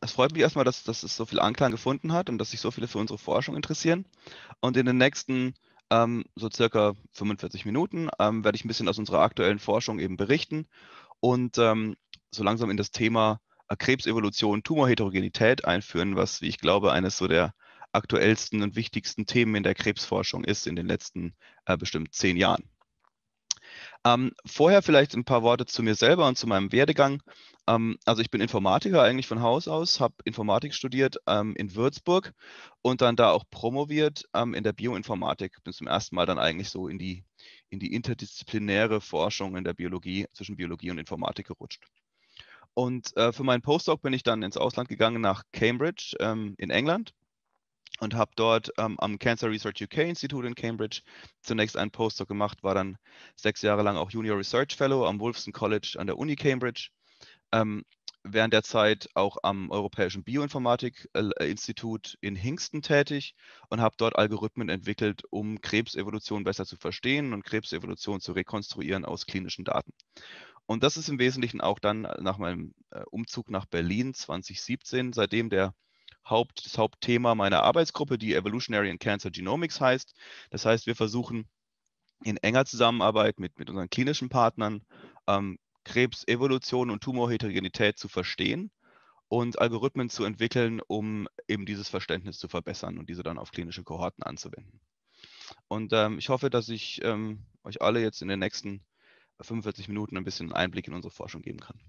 Es freut mich erstmal, dass es so viel Anklang gefunden hat und dass sich so viele für unsere Forschung interessieren. Und in den nächsten so circa 45 Minuten werde ich ein bisschen aus unserer aktuellen Forschung eben berichten und so langsam in das Thema Krebsevolution, Tumorheterogenität einführen, was, wie ich glaube, eines so der aktuellsten und wichtigsten Themen in der Krebsforschung ist in den letzten bestimmt 10 Jahren. Vorher vielleicht ein paar Worte zu mir selber und zu meinem Werdegang. Also ich bin Informatiker eigentlich von Haus aus, habe Informatik studiert in Würzburg und dann da auch promoviert in der Bioinformatik. Bin zum ersten Mal dann eigentlich so in die interdisziplinäre Forschung in der Biologie, zwischen Biologie und Informatik gerutscht. Und für meinen Postdoc bin ich dann ins Ausland gegangen nach Cambridge in England und habe dort am Cancer Research UK Institute in Cambridge zunächst einen Postdoc gemacht, war dann 6 Jahre lang auch Junior Research Fellow am Wolfson College an der Uni Cambridge. Ähm, während der Zeit auch am Europäischen Bioinformatik-Institut in Hingston tätig und habe dort Algorithmen entwickelt, um Krebsevolution besser zu verstehen und Krebsevolution zu rekonstruieren aus klinischen Daten. Und das ist im Wesentlichen auch dann nach meinem Umzug nach Berlin 2017, seitdem das Hauptthema meiner Arbeitsgruppe, die Evolutionary and Cancer Genomics heißt. Das heißt, wir versuchen in enger Zusammenarbeit mit unseren klinischen Partnern Krebsevolution und Tumorheterogenität zu verstehen und Algorithmen zu entwickeln, um eben dieses Verständnis zu verbessern und diese dann auf klinische Kohorten anzuwenden. Und ich hoffe, dass ich euch alle jetzt in den nächsten 45 Minuten ein bisschen Einblick in unsere Forschung geben kann.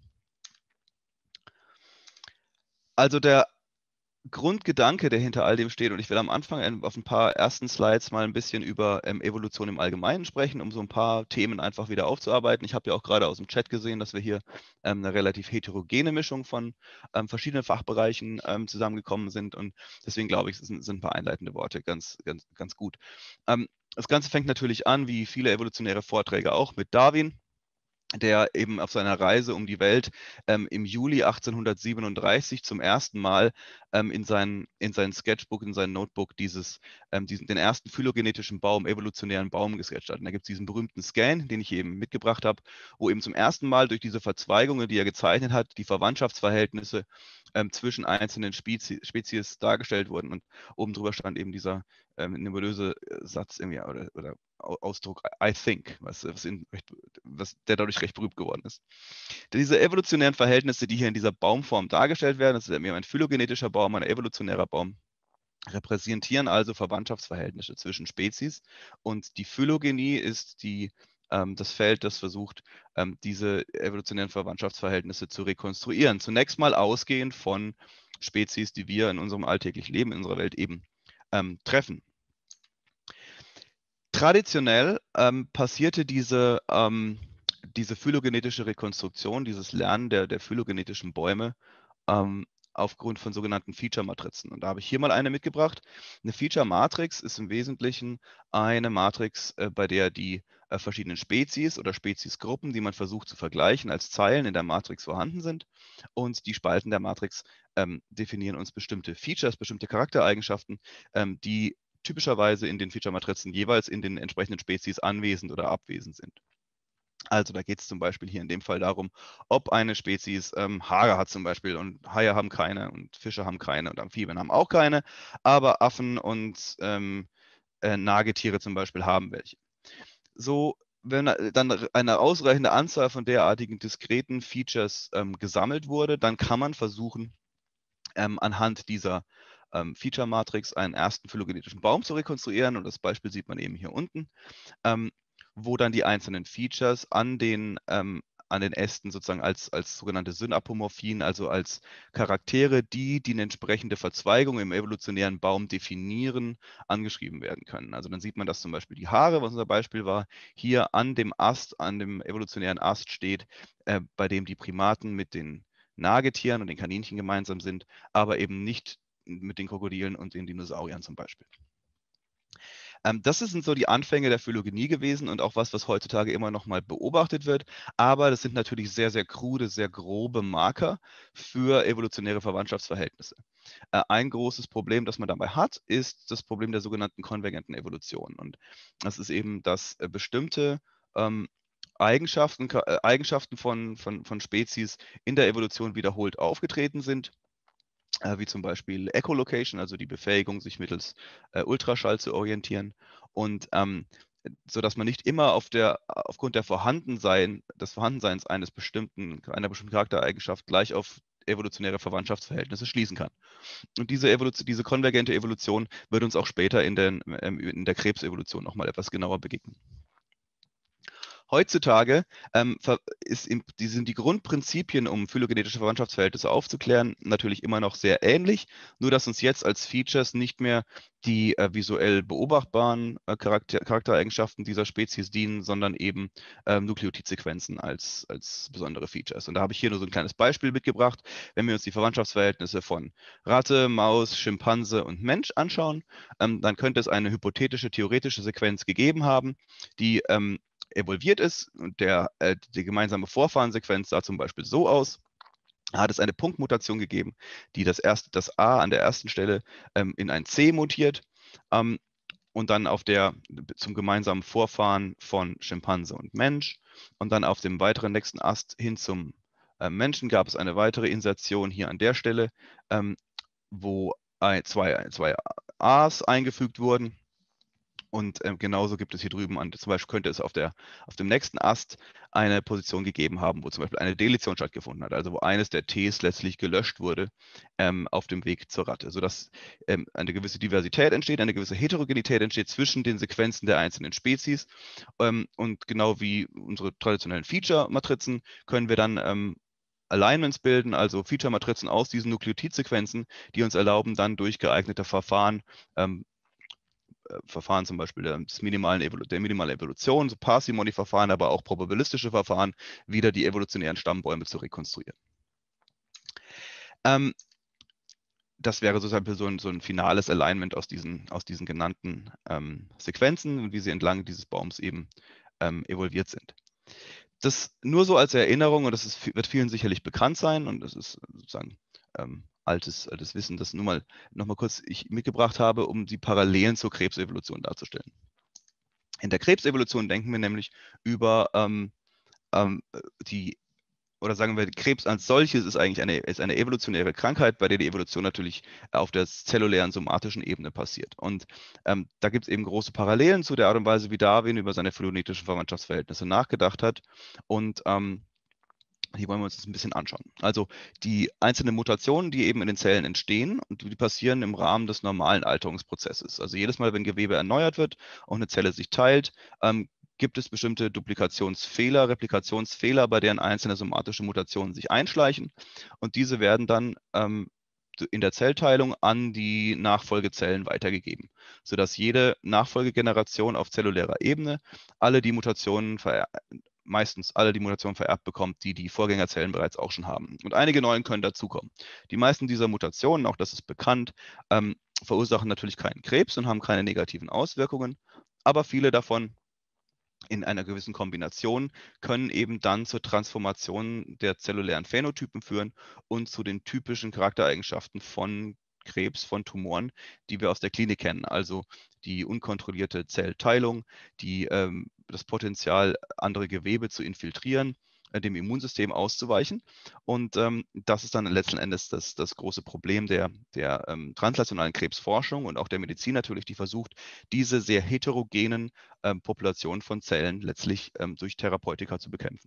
Also der Grundgedanke, der hinter all dem steht, und ich will am Anfang auf ein paar ersten Slides mal ein bisschen über Evolution im Allgemeinen sprechen, um so ein paar Themen einfach wieder aufzuarbeiten. Ich habe ja auch gerade aus dem Chat gesehen, dass wir hier eine relativ heterogene Mischung von verschiedenen Fachbereichen zusammengekommen sind und deswegen glaube ich, sind ein paar einleitende Worte ganz gut. Das Ganze fängt natürlich an, wie viele evolutionäre Vorträge auch, mit Darwin, der eben auf seiner Reise um die Welt im Juli 1837 zum ersten Mal in sein Sketchbook, in sein Notebook den ersten phylogenetischen Baum, evolutionären Baum gesketcht hat. Und da gibt es diesen berühmten Scan, den ich eben mitgebracht habe, wo eben zum ersten Mal durch diese Verzweigungen, die er gezeichnet hat, die Verwandtschaftsverhältnisse zwischen einzelnen Spezies dargestellt wurden. Und oben drüber stand eben dieser nebulöse Satz oder Ausdruck I think, der dadurch recht berühmt geworden ist. Diese evolutionären Verhältnisse, die hier in dieser Baumform dargestellt werden, das ist eben ein phylogenetischer Baum, ein evolutionärer Baum, repräsentieren also Verwandtschaftsverhältnisse zwischen Spezies. Und die Phylogenie ist das Feld, das versucht, diese evolutionären Verwandtschaftsverhältnisse zu rekonstruieren. Zunächst mal ausgehend von Spezies, die wir in unserem alltäglichen Leben, in unserer Welt eben treffen. Traditionell passierte diese phylogenetische Rekonstruktion, dieses Lernen der phylogenetischen Bäume aufgrund von sogenannten Feature-Matrizen. Und da habe ich hier mal eine mitgebracht. Eine Feature-Matrix ist im Wesentlichen eine Matrix, bei der die verschiedenen Spezies oder Speziesgruppen, die man versucht zu vergleichen, als Zeilen in der Matrix vorhanden sind. Und die Spalten der Matrix definieren uns bestimmte Features, bestimmte Charaktereigenschaften, die typischerweise in den Feature-Matrizen jeweils in den entsprechenden Spezies anwesend oder abwesend sind. Also da geht es zum Beispiel hier in dem Fall darum, ob eine Spezies Haare hat zum Beispiel und Haie haben keine und Fische haben keine und Amphibien haben auch keine, aber Affen und Nagetiere zum Beispiel haben welche. So, wenn dann eine ausreichende Anzahl von derartigen diskreten Features gesammelt wurde, dann kann man versuchen, anhand dieser Feature-Matrix einen ersten phylogenetischen Baum zu rekonstruieren. Und das Beispiel sieht man eben hier unten, wo dann die einzelnen Features an den Ästen sozusagen als sogenannte Synapomorphien, also als Charaktere, die eine entsprechende Verzweigung im evolutionären Baum definieren, angeschrieben werden können. Also dann sieht man, dass zum Beispiel die Haare, was unser Beispiel war, hier an dem Ast, an dem evolutionären Ast steht, bei dem die Primaten mit den Nagetieren und den Kaninchen gemeinsam sind, aber eben nicht mit den Krokodilen und den Dinosauriern zum Beispiel. Das sind so die Anfänge der Phylogenie gewesen und auch was heutzutage immer noch mal beobachtet wird. Aber das sind natürlich sehr, sehr krude, sehr grobe Marker für evolutionäre Verwandtschaftsverhältnisse. Ein großes Problem, das man dabei hat, ist das Problem der sogenannten konvergenten Evolution. Und das ist eben, dass bestimmte Eigenschaften von Spezies in der Evolution wiederholt aufgetreten sind wie zum Beispiel Echolocation, also die Befähigung, sich mittels Ultraschall zu orientieren. Und sodass man nicht immer aufgrund des Vorhandenseins einer bestimmten Charaktereigenschaft gleich auf evolutionäre Verwandtschaftsverhältnisse schließen kann. Und diese konvergente Evolution wird uns auch später in der Krebsevolution nochmal etwas genauer begegnen. Heutzutage sind die Grundprinzipien, um phylogenetische Verwandtschaftsverhältnisse aufzuklären, natürlich immer noch sehr ähnlich, nur dass uns jetzt als Features nicht mehr die visuell beobachtbaren Charaktereigenschaften dieser Spezies dienen, sondern eben Nukleotidsequenzen als besondere Features. Und da habe ich hier nur so ein kleines Beispiel mitgebracht. Wenn wir uns die Verwandtschaftsverhältnisse von Ratte, Maus, Schimpanse und Mensch anschauen, dann könnte es eine hypothetische, theoretische Sequenz gegeben haben, die evolviert ist und die gemeinsame Vorfahrensequenz sah zum Beispiel so aus. Da hat es eine Punktmutation gegeben, die das A an der ersten Stelle in ein C mutiert und dann zum gemeinsamen Vorfahren von Schimpanse und Mensch und dann auf dem weiteren nächsten Ast hin zum Menschen gab es eine weitere Insertion hier an der Stelle, wo zwei A's eingefügt wurden. Und genauso gibt es hier drüben, zum Beispiel könnte es auf dem nächsten Ast eine Position gegeben haben, wo zum Beispiel eine Deletion stattgefunden hat, also wo eines der Ts letztlich gelöscht wurde auf dem Weg zur Ratte, sodass eine gewisse Diversität entsteht, eine gewisse Heterogenität entsteht zwischen den Sequenzen der einzelnen Spezies. Und genau wie unsere traditionellen Feature-Matrizen können wir dann Alignments bilden, also Feature-Matrizen aus diesen Nukleotidsequenzen, die uns erlauben, dann durch geeignete Verfahren zum Beispiel der minimalen Evolution, so Parsimony-Verfahren, aber auch probabilistische Verfahren, wieder die evolutionären Stammbäume zu rekonstruieren. Das wäre sozusagen so ein finales Alignment aus diesen genannten Sequenzen und wie sie entlang dieses Baums eben evolviert sind. Das nur so als Erinnerung, und wird vielen sicherlich bekannt sein, und das ist sozusagen altes Wissen, das noch mal kurz ich mitgebracht habe, um die Parallelen zur Krebsevolution darzustellen. In der Krebsevolution denken wir nämlich über oder sagen wir, Krebs als solches ist eigentlich eine evolutionäre Krankheit, bei der die Evolution natürlich auf der zellulären, somatischen Ebene passiert. Und da gibt es eben große Parallelen zu der Art und Weise, wie Darwin über seine phylogenetischen Verwandtschaftsverhältnisse nachgedacht hat. Und hier wollen wir uns das ein bisschen anschauen. Also die einzelnen Mutationen, die eben in den Zellen entstehen, und die passieren im Rahmen des normalen Alterungsprozesses. Also jedes Mal, wenn Gewebe erneuert wird und eine Zelle sich teilt, gibt es bestimmte Duplikationsfehler, Replikationsfehler, bei deren einzelne somatische Mutationen sich einschleichen. Und diese werden dann in der Zellteilung an die Nachfolgezellen weitergegeben, sodass jede Nachfolgegeneration auf zellulärer Ebene meistens alle die Mutationen vererbt bekommt, die die Vorgängerzellen bereits auch schon haben. Und einige neuen können dazukommen. Die meisten dieser Mutationen, auch das ist bekannt, verursachen natürlich keinen Krebs und haben keine negativen Auswirkungen, aber viele davon in einer gewissen Kombination können eben dann zur Transformation der zellulären Phänotypen führen und zu den typischen Charaktereigenschaften von Krebs, von Tumoren, die wir aus der Klinik kennen. Also die unkontrollierte Zellteilung, das Potenzial, andere Gewebe zu infiltrieren, dem Immunsystem auszuweichen. Und das ist dann letzten Endes das große Problem der translationalen Krebsforschung und auch der Medizin natürlich, die versucht, diese sehr heterogenen Populationen von Zellen letztlich durch Therapeutika zu bekämpfen.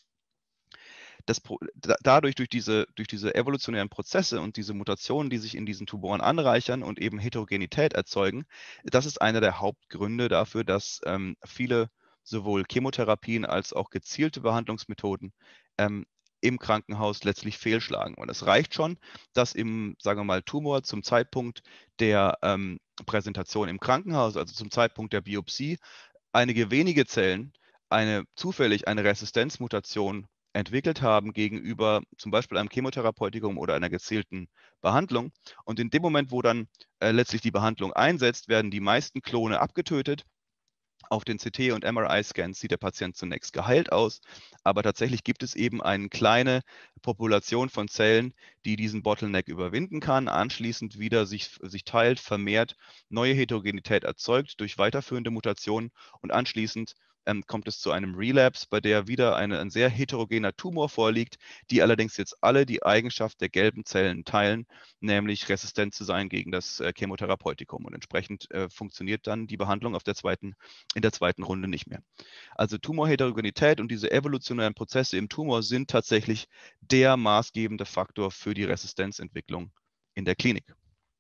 Dadurch, durch diese evolutionären Prozesse und diese Mutationen, die sich in diesen Tumoren anreichern und eben Heterogenität erzeugen, das ist einer der Hauptgründe dafür, dass viele sowohl Chemotherapien als auch gezielte Behandlungsmethoden im Krankenhaus letztlich fehlschlagen. Und es reicht schon, dass sagen wir mal, Tumor zum Zeitpunkt der Präsentation im Krankenhaus, also zum Zeitpunkt der Biopsie, einige wenige Zellen zufällig eine Resistenzmutation entwickelt haben gegenüber zum Beispiel einem Chemotherapeutikum oder einer gezielten Behandlung. Und in dem Moment, wo dann letztlich die Behandlung einsetzt, werden die meisten Klone abgetötet. Auf den CT- und MRI-Scans sieht der Patient zunächst geheilt aus, aber tatsächlich gibt es eben eine kleine Population von Zellen, die diesen Bottleneck überwinden kann, anschließend wieder sich teilt, vermehrt, neue Heterogenität erzeugt durch weiterführende Mutationen und anschließend kommt es zu einem Relapse, bei der wieder ein sehr heterogener Tumor vorliegt, die allerdings jetzt alle die Eigenschaft der gelben Zellen teilen, nämlich resistent zu sein gegen das Chemotherapeutikum. Und entsprechend funktioniert dann die Behandlung in der zweiten Runde nicht mehr. Also Tumorheterogenität und diese evolutionären Prozesse im Tumor sind tatsächlich der maßgebende Faktor für die Resistenzentwicklung in der Klinik.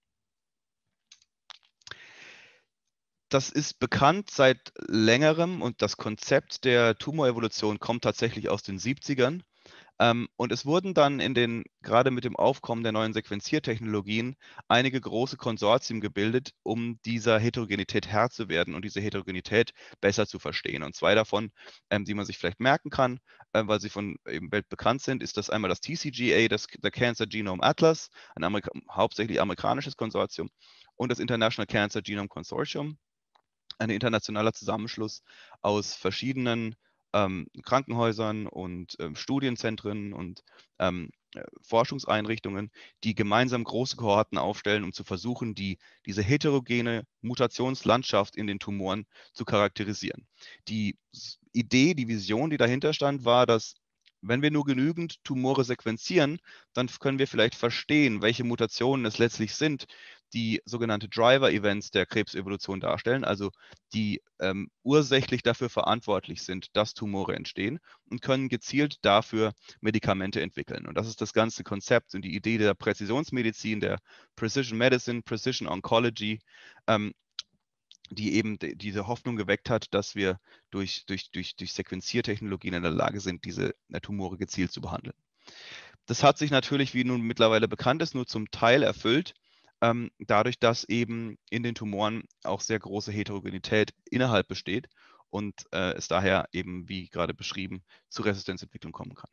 Das ist bekannt seit längerem und das Konzept der Tumorevolution kommt tatsächlich aus den 70ern. Und es wurden dann gerade mit dem Aufkommen der neuen Sequenziertechnologien, einige große Konsortien gebildet, um dieser Heterogenität Herr zu werden und diese Heterogenität besser zu verstehen. Und zwei davon, die man sich vielleicht merken kann, weil sie von eben weltbekannt sind, ist das einmal das TCGA, der Cancer Genome Atlas, ein hauptsächlich amerikanisches Konsortium, und das International Cancer Genome Consortium, ein internationaler Zusammenschluss aus verschiedenen Krankenhäusern und Studienzentren und Forschungseinrichtungen, die gemeinsam große Kohorten aufstellen, um zu versuchen, diese heterogene Mutationslandschaft in den Tumoren zu charakterisieren. Die Idee, die Vision, die dahinter stand, war, dass wenn wir nur genügend Tumore sequenzieren, dann können wir vielleicht verstehen, welche Mutationen es letztlich sind, die sogenannte Driver-Events der Krebsevolution darstellen, also die ursächlich dafür verantwortlich sind, dass Tumore entstehen, und können gezielt dafür Medikamente entwickeln. Und das ist das ganze Konzept und die Idee der Präzisionsmedizin, der Precision Medicine, Precision Oncology, die eben diese Hoffnung geweckt hat, dass wir durch Sequenziertechnologien in der Lage sind, diese Tumore gezielt zu behandeln. Das hat sich natürlich, wie nun mittlerweile bekannt ist, nur zum Teil erfüllt, dadurch, dass eben in den Tumoren auch sehr große Heterogenität innerhalb besteht und es daher eben, wie gerade beschrieben, zu Resistenzentwicklung kommen kann.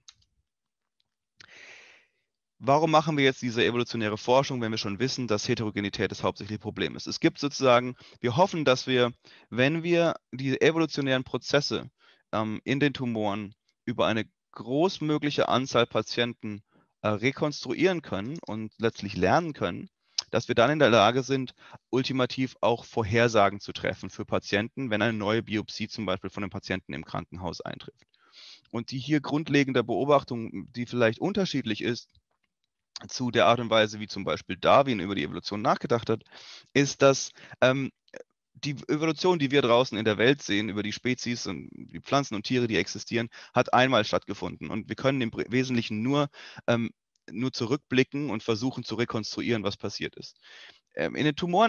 Warum machen wir jetzt diese evolutionäre Forschung, wenn wir schon wissen, dass Heterogenität das hauptsächliche Problem ist? Es gibt sozusagen, wir hoffen, dass wir, wenn wir die evolutionären Prozesse in den Tumoren über eine großmögliche Anzahl Patienten rekonstruieren können und letztlich lernen können, dass wir dann in der Lage sind, ultimativ auch Vorhersagen zu treffen für Patienten, wenn eine neue Biopsie zum Beispiel von einem Patienten im Krankenhaus eintrifft. Und die hier grundlegende Beobachtung, die vielleicht unterschiedlich ist zu der Art und Weise, wie zum Beispiel Darwin über die Evolution nachgedacht hat, ist, dass die Evolution, die wir draußen in der Welt sehen, über die Spezies und die Pflanzen und Tiere, die existieren, hat einmal stattgefunden. Und wir können im Wesentlichen nur zurückblicken und versuchen zu rekonstruieren, was passiert ist. In den Tumoren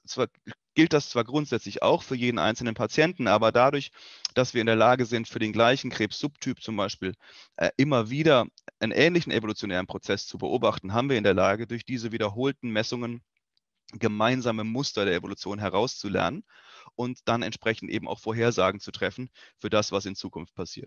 gilt das zwar grundsätzlich auch für jeden einzelnen Patienten, aber dadurch, dass wir in der Lage sind, für den gleichen Krebssubtyp zum Beispiel immer wieder einen ähnlichen evolutionären Prozess zu beobachten, haben wir in der Lage, durch diese wiederholten Messungen gemeinsame Muster der Evolution herauszulernen und dann entsprechend eben auch Vorhersagen zu treffen für das, was in Zukunft passiert.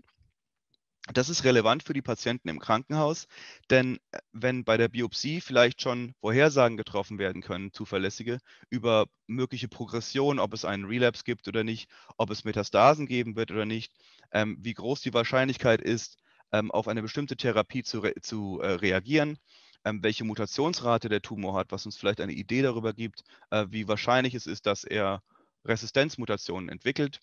Das ist relevant für die Patienten im Krankenhaus, denn wenn bei der Biopsie vielleicht schon Vorhersagen getroffen werden können, zuverlässige, über mögliche Progression, ob es einen Relapse gibt oder nicht, ob es Metastasen geben wird oder nicht, wie groß die Wahrscheinlichkeit ist, auf eine bestimmte Therapie zu reagieren, welche Mutationsrate der Tumor hat, was uns vielleicht eine Idee darüber gibt, wie wahrscheinlich es ist, dass er Resistenzmutationen entwickelt.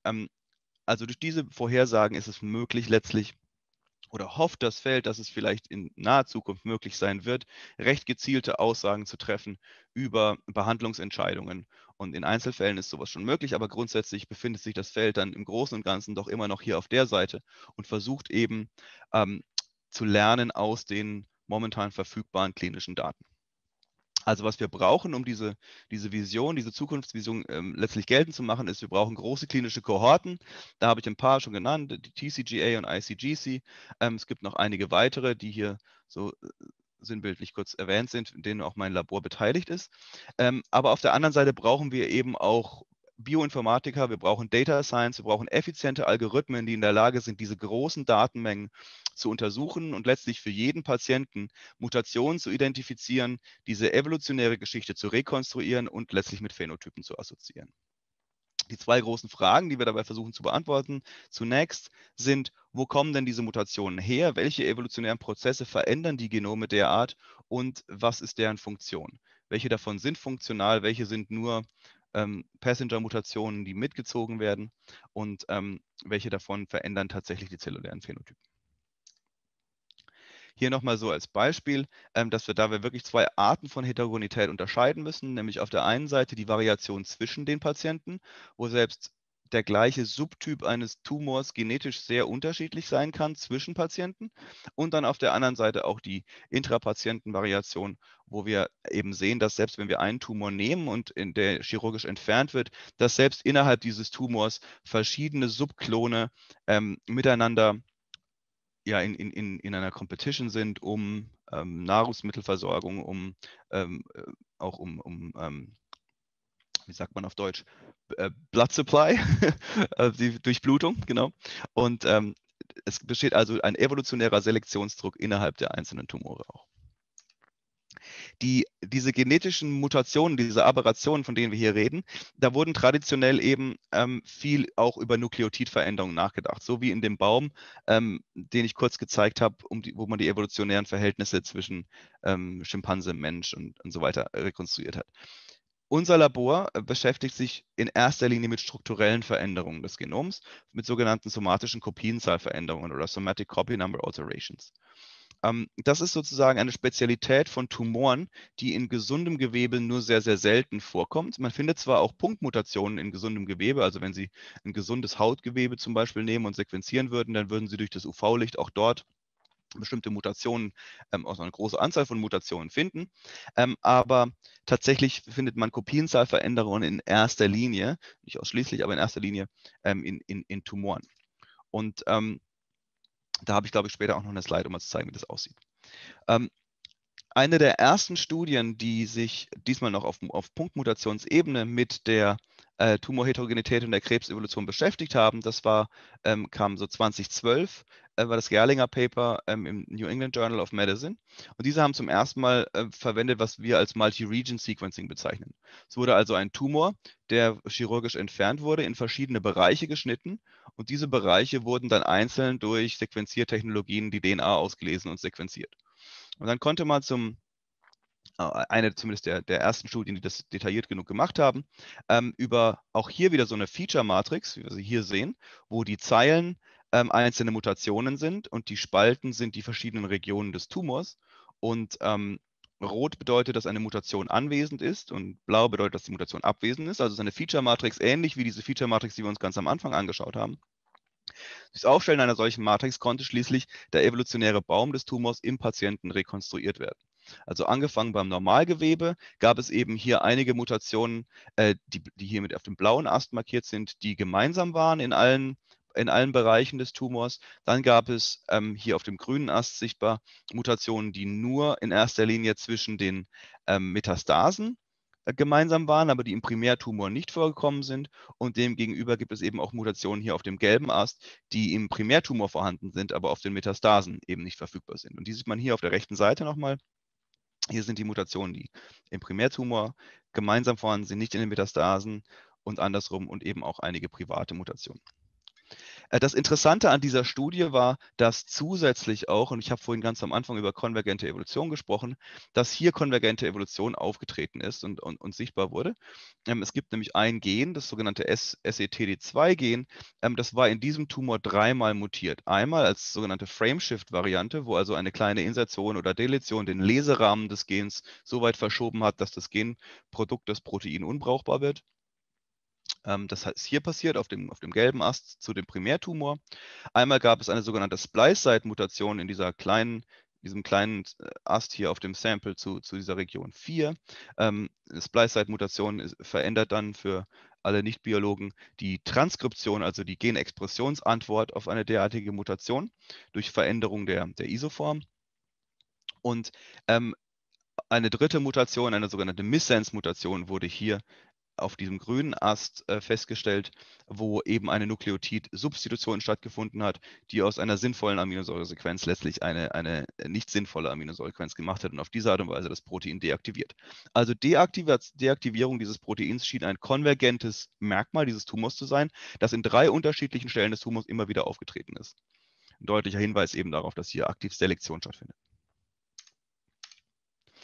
Also durch diese Vorhersagen ist es möglich, letztlich oder hofft das Feld, dass es vielleicht in naher Zukunft möglich sein wird, recht gezielte Aussagen zu treffen über Behandlungsentscheidungen. Und in Einzelfällen ist sowas schon möglich, aber grundsätzlich befindet sich das Feld dann im Großen und Ganzen doch immer noch hier auf der Seite und versucht eben zu lernen aus den momentan verfügbaren klinischen Daten. Also was wir brauchen, um diese Vision, diese Zukunftsvision letztlich geltend zu machen, ist, wir brauchen große klinische Kohorten. Da habe ich ein paar schon genannt, die TCGA und ICGC. Es gibt noch einige weitere, die hier so sinnbildlich kurz erwähnt sind, in denen auch mein Labor beteiligt ist. Aber auf der anderen Seite brauchen wir eben auch Bioinformatiker, wir brauchen Data Science, wir brauchen effiziente Algorithmen, die in der Lage sind, diese großen Datenmengen zu untersuchen und letztlich für jeden Patienten Mutationen zu identifizieren, diese evolutionäre Geschichte zu rekonstruieren und letztlich mit Phänotypen zu assoziieren. Die zwei großen Fragen, die wir dabei versuchen zu beantworten, zunächst sind, wo kommen denn diese Mutationen her? Welche evolutionären Prozesse verändern die Genome derart und was ist deren Funktion? Welche davon sind funktional, welche sind nur Passenger-Mutationen, die mitgezogen werden und welche davon verändern tatsächlich die zellulären Phänotypen. Hier nochmal so als Beispiel, dass wir wirklich zwei Arten von Heterogenität unterscheiden müssen, nämlich auf der einen Seite die Variation zwischen den Patienten, wo selbst der gleiche Subtyp eines Tumors genetisch sehr unterschiedlich sein kann zwischen Patienten, und dann auf der anderen Seite auch die Intrapatientenvariation, wo wir eben sehen, dass selbst wenn wir einen Tumor nehmen und der chirurgisch entfernt wird, dass selbst innerhalb dieses Tumors verschiedene Subklone miteinander ja, in einer Competition sind, um Nahrungsmittelversorgung, auch wie sagt man auf Deutsch, Blood Supply, die Durchblutung, genau. Und es besteht also ein evolutionärer Selektionsdruck innerhalb der einzelnen Tumore auch. Diese genetischen Mutationen, diese Aberrationen, von denen wir hier reden, da wurden traditionell eben viel auch über Nukleotidveränderungen nachgedacht, so wie in dem Baum, den ich kurz gezeigt habe, wo man die evolutionären Verhältnisse zwischen Schimpanse, Mensch und so weiter rekonstruiert hat. Unser Labor beschäftigt sich in erster Linie mit strukturellen Veränderungen des Genoms, mit sogenannten somatischen Kopienzahlveränderungen oder Somatic Copy Number Alterations. Das ist sozusagen eine Spezialität von Tumoren, die in gesundem Gewebe nur sehr, sehr selten vorkommt. Man findet zwar auch Punktmutationen in gesundem Gewebe, also wenn Sie ein gesundes Hautgewebe zum Beispiel nehmen und sequenzieren würden, dann würden Sie durch das UV-Licht auch dort bestimmte Mutationen, also eine große Anzahl von Mutationen finden. Aber tatsächlich findet man Kopienzahlveränderungen in erster Linie, nicht ausschließlich, aber in erster Linie in Tumoren. Und da habe ich, glaube ich, später auch noch eine Slide, um mal zu zeigen, wie das aussieht. Eine der ersten Studien, die sich diesmal noch auf Punktmutationsebene mit der Tumorheterogenität und der Krebsevolution beschäftigt haben, das kam so 2012, war das Gerlinger Paper im New England Journal of Medicine. Und diese haben zum ersten Mal verwendet, was wir als Multi-Region Sequencing bezeichnen. Es wurde also ein Tumor, der chirurgisch entfernt wurde, in verschiedene Bereiche geschnitten. Und diese Bereiche wurden dann einzeln durch Sequenziertechnologien die DNA ausgelesen und sequenziert. Und dann konnte man eine zumindest der ersten Studien, die das detailliert genug gemacht haben, über auch hier wieder so eine Feature-Matrix, wie wir sie hier sehen, wo die Zeilen einzelne Mutationen sind und die Spalten sind die verschiedenen Regionen des Tumors. Und rot bedeutet, dass eine Mutation anwesend ist und blau bedeutet, dass die Mutation abwesend ist. Also es ist eine Feature-Matrix, ähnlich wie diese Feature-Matrix, die wir uns ganz am Anfang angeschaut haben. Durch das Aufstellen einer solchen Matrix konnte schließlich der evolutionäre Baum des Tumors im Patienten rekonstruiert werden. Also angefangen beim Normalgewebe gab es eben hier einige Mutationen, die hier mit auf dem blauen Ast markiert sind, die gemeinsam waren in allen Bereichen des Tumors. Dann gab es hier auf dem grünen Ast sichtbar Mutationen, die nur in erster Linie zwischen den Metastasen gemeinsam waren, aber die im Primärtumor nicht vorgekommen sind. Und demgegenüber gibt es eben auch Mutationen hier auf dem gelben Ast, die im Primärtumor vorhanden sind, aber auf den Metastasen eben nicht verfügbar sind. Und die sieht man hier auf der rechten Seite nochmal. Hier sind die Mutationen, die im Primärtumor gemeinsam vorhanden sind, nicht in den Metastasen und andersrum, und eben auch einige private Mutationen. Das Interessante an dieser Studie war, dass zusätzlich auch, und ich habe vorhin ganz am Anfang über konvergente Evolution gesprochen, dass hier konvergente Evolution aufgetreten ist und sichtbar wurde. Es gibt nämlich ein Gen, das sogenannte SETD2-Gen, das war in diesem Tumor dreimal mutiert. Einmal als sogenannte Frameshift-Variante, wo also eine kleine Insertion oder Deletion den Leserahmen des Gens so weit verschoben hat, dass das Genprodukt, das Protein, unbrauchbar wird. Das ist hier passiert auf dem gelben Ast zu dem Primärtumor. Einmal gab es eine sogenannte Splice-Site-Mutation in diesem kleinen Ast hier auf dem Sample zu dieser Region 4. Splice-Site-Mutation verändert dann für alle Nicht-Biologen die Transkription, also die Genexpressionsantwort auf eine derartige Mutation durch Veränderung der Isoform. Und eine dritte Mutation, eine sogenannte Missense-Mutation, wurde hier auf diesem grünen Ast festgestellt, wo eben eine Nukleotid-Substitution stattgefunden hat, die aus einer sinnvollen Aminosäuresequenz letztlich eine nicht sinnvolle Aminosäuresequenz gemacht hat und auf diese Art und Weise das Protein deaktiviert. Also Deaktivierung dieses Proteins schien ein konvergentes Merkmal dieses Tumors zu sein, das in 3 unterschiedlichen Stellen des Tumors immer wieder aufgetreten ist. Ein deutlicher Hinweis eben darauf, dass hier aktiv Selektion stattfindet.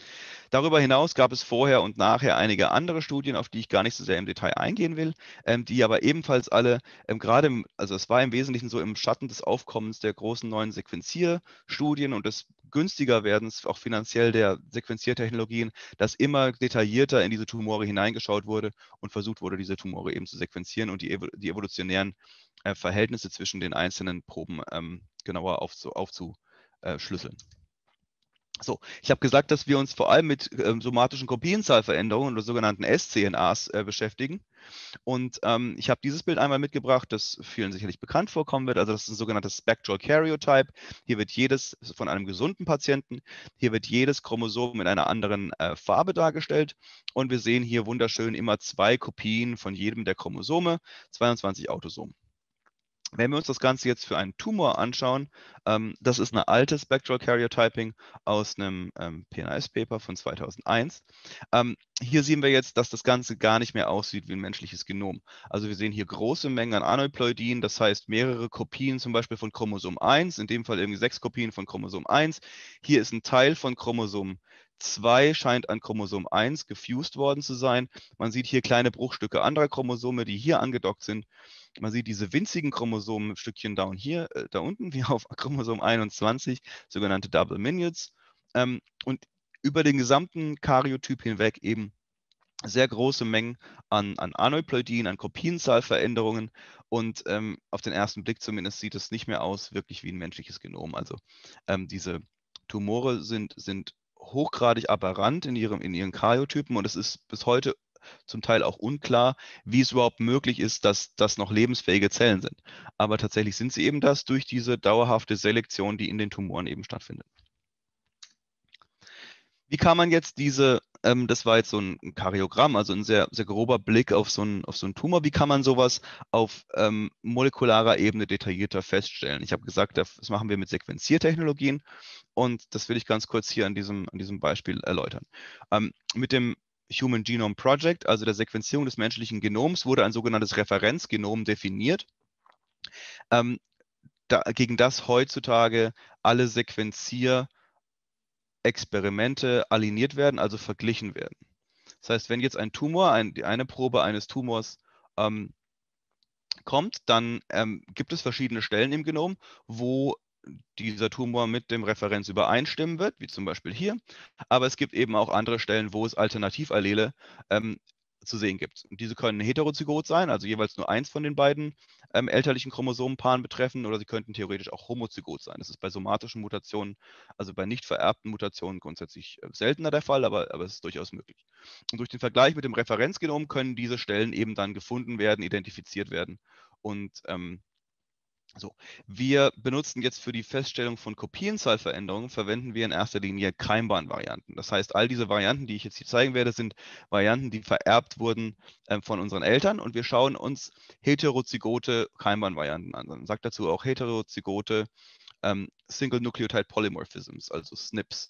Darüber hinaus gab es vorher und nachher einige andere Studien, auf die ich gar nicht so sehr im Detail eingehen will, die aber ebenfalls alle gerade, also es war im Wesentlichen so im Schatten des Aufkommens der großen neuen Sequenzierstudien und des günstiger Werdens auch finanziell der Sequenziertechnologien, dass immer detaillierter in diese Tumore hineingeschaut wurde und versucht wurde, diese Tumore eben zu sequenzieren und die evolutionären Verhältnisse zwischen den einzelnen Proben genauer aufzuschlüsseln. So, ich habe gesagt, dass wir uns vor allem mit somatischen Kopienzahlveränderungen oder sogenannten SCNAs beschäftigen. Und ich habe dieses Bild einmal mitgebracht, das vielen sicherlich bekannt vorkommen wird. Also das ist ein sogenanntes Spectral Karyotype. Hier wird jedes von einem gesunden Patienten, hier wird jedes Chromosom in einer anderen Farbe dargestellt. Und wir sehen hier wunderschön immer 2 Kopien von jedem der Chromosome, 22 Autosomen. Wenn wir uns das Ganze jetzt für einen Tumor anschauen, das ist eine alte Spectral Karyotyping aus einem PNAS-Paper von 2001. Hier sehen wir jetzt, dass das Ganze gar nicht mehr aussieht wie ein menschliches Genom. Also wir sehen hier große Mengen an Aneuploidien, das heißt mehrere Kopien zum Beispiel von Chromosom 1, in dem Fall irgendwie 6 Kopien von Chromosom 1. Hier ist ein Teil von Chromosom 2, scheint an Chromosom 1 gefused worden zu sein. Man sieht hier kleine Bruchstücke anderer Chromosome, die hier angedockt sind. Man sieht diese winzigen Chromosomenstückchen down hier, da unten, wie auf Chromosom 21, sogenannte Double Minutes. Und über den gesamten Karyotyp hinweg eben sehr große Mengen an Aneuploidien, an Kopienzahlveränderungen. Und auf den ersten Blick zumindest sieht es nicht mehr aus, wirklich wie ein menschliches Genom. Also diese Tumore sind hochgradig aberrant in ihren Karyotypen und es ist bis heute zum Teil auch unklar, wie es überhaupt möglich ist, dass das noch lebensfähige Zellen sind. Aber tatsächlich sind sie eben das durch diese dauerhafte Selektion, die in den Tumoren eben stattfindet. Wie kann man jetzt das war jetzt so ein Karyogramm, also ein sehr, sehr grober Blick auf so einen Tumor, wie kann man sowas auf molekularer Ebene detaillierter feststellen? Ich habe gesagt, das machen wir mit Sequenziertechnologien und das will ich ganz kurz hier an diesem Beispiel erläutern. Mit dem Human Genome Project, also der Sequenzierung des menschlichen Genoms, wurde ein sogenanntes Referenzgenom definiert, gegen das heutzutage alle Sequenzierexperimente aligniert werden, also verglichen werden. Das heißt, wenn jetzt ein Tumor, eine Probe eines Tumors kommt, dann gibt es verschiedene Stellen im Genom, wo dieser Tumor mit dem Referenz übereinstimmen wird, wie zum Beispiel hier. Aber es gibt eben auch andere Stellen, wo es Alternativallele zu sehen gibt. Und diese können heterozygot sein, also jeweils nur eins von den beiden elterlichen Chromosomenpaaren betreffen, oder sie könnten theoretisch auch homozygot sein. Das ist bei somatischen Mutationen, also bei nicht vererbten Mutationen grundsätzlich seltener der Fall, aber es ist durchaus möglich. Und durch den Vergleich mit dem Referenzgenom können diese Stellen eben dann gefunden werden, identifiziert werden und so, wir benutzen jetzt für die Feststellung von Kopienzahlveränderungen, verwenden wir in erster Linie Keimbahnvarianten. Das heißt, all diese Varianten, die ich jetzt hier zeigen werde, sind Varianten, die vererbt wurden von unseren Eltern und wir schauen uns heterozygote Keimbahnvarianten an. Man sagt dazu auch heterozygote Single Nucleotide Polymorphisms, also SNPs.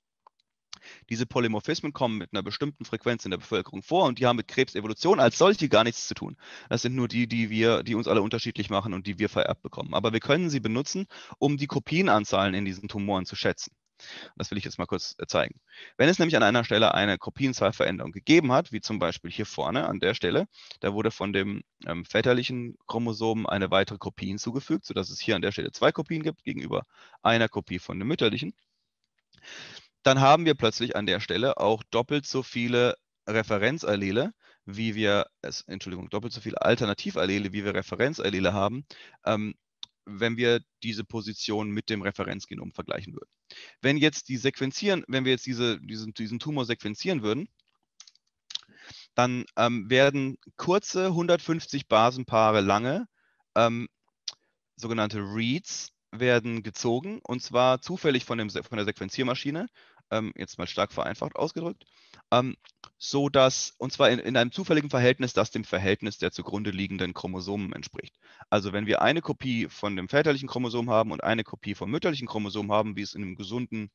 Diese Polymorphismen kommen mit einer bestimmten Frequenz in der Bevölkerung vor und die haben mit Krebsevolution als solche gar nichts zu tun. Das sind nur die uns alle unterschiedlich machen und die wir vererbt bekommen. Aber wir können sie benutzen, um die Kopienanzahlen in diesen Tumoren zu schätzen. Das will ich jetzt mal kurz zeigen. Wenn es nämlich an einer Stelle eine Kopienzahlveränderung gegeben hat, wie zum Beispiel hier vorne an der Stelle, da wurde von dem väterlichen Chromosom eine weitere Kopie hinzugefügt, sodass es hier an der Stelle 2 Kopien gibt gegenüber einer Kopie von dem mütterlichen, dann haben wir plötzlich an der Stelle auch doppelt so viele Referenzallele, doppelt so viele Alternativallele, wie wir Referenzallele haben, wenn wir diese Position mit dem Referenzgenom vergleichen würden. Wenn wir jetzt diesen Tumor sequenzieren würden, dann werden kurze 150 Basenpaare lange sogenannte Reads werden gezogen, und zwar zufällig von der Sequenziermaschine, jetzt mal stark vereinfacht ausgedrückt, und zwar in einem zufälligen Verhältnis, das dem Verhältnis der zugrunde liegenden Chromosomen entspricht. Also wenn wir eine Kopie von dem väterlichen Chromosom haben und eine Kopie vom mütterlichen Chromosom haben, wie es im gesunden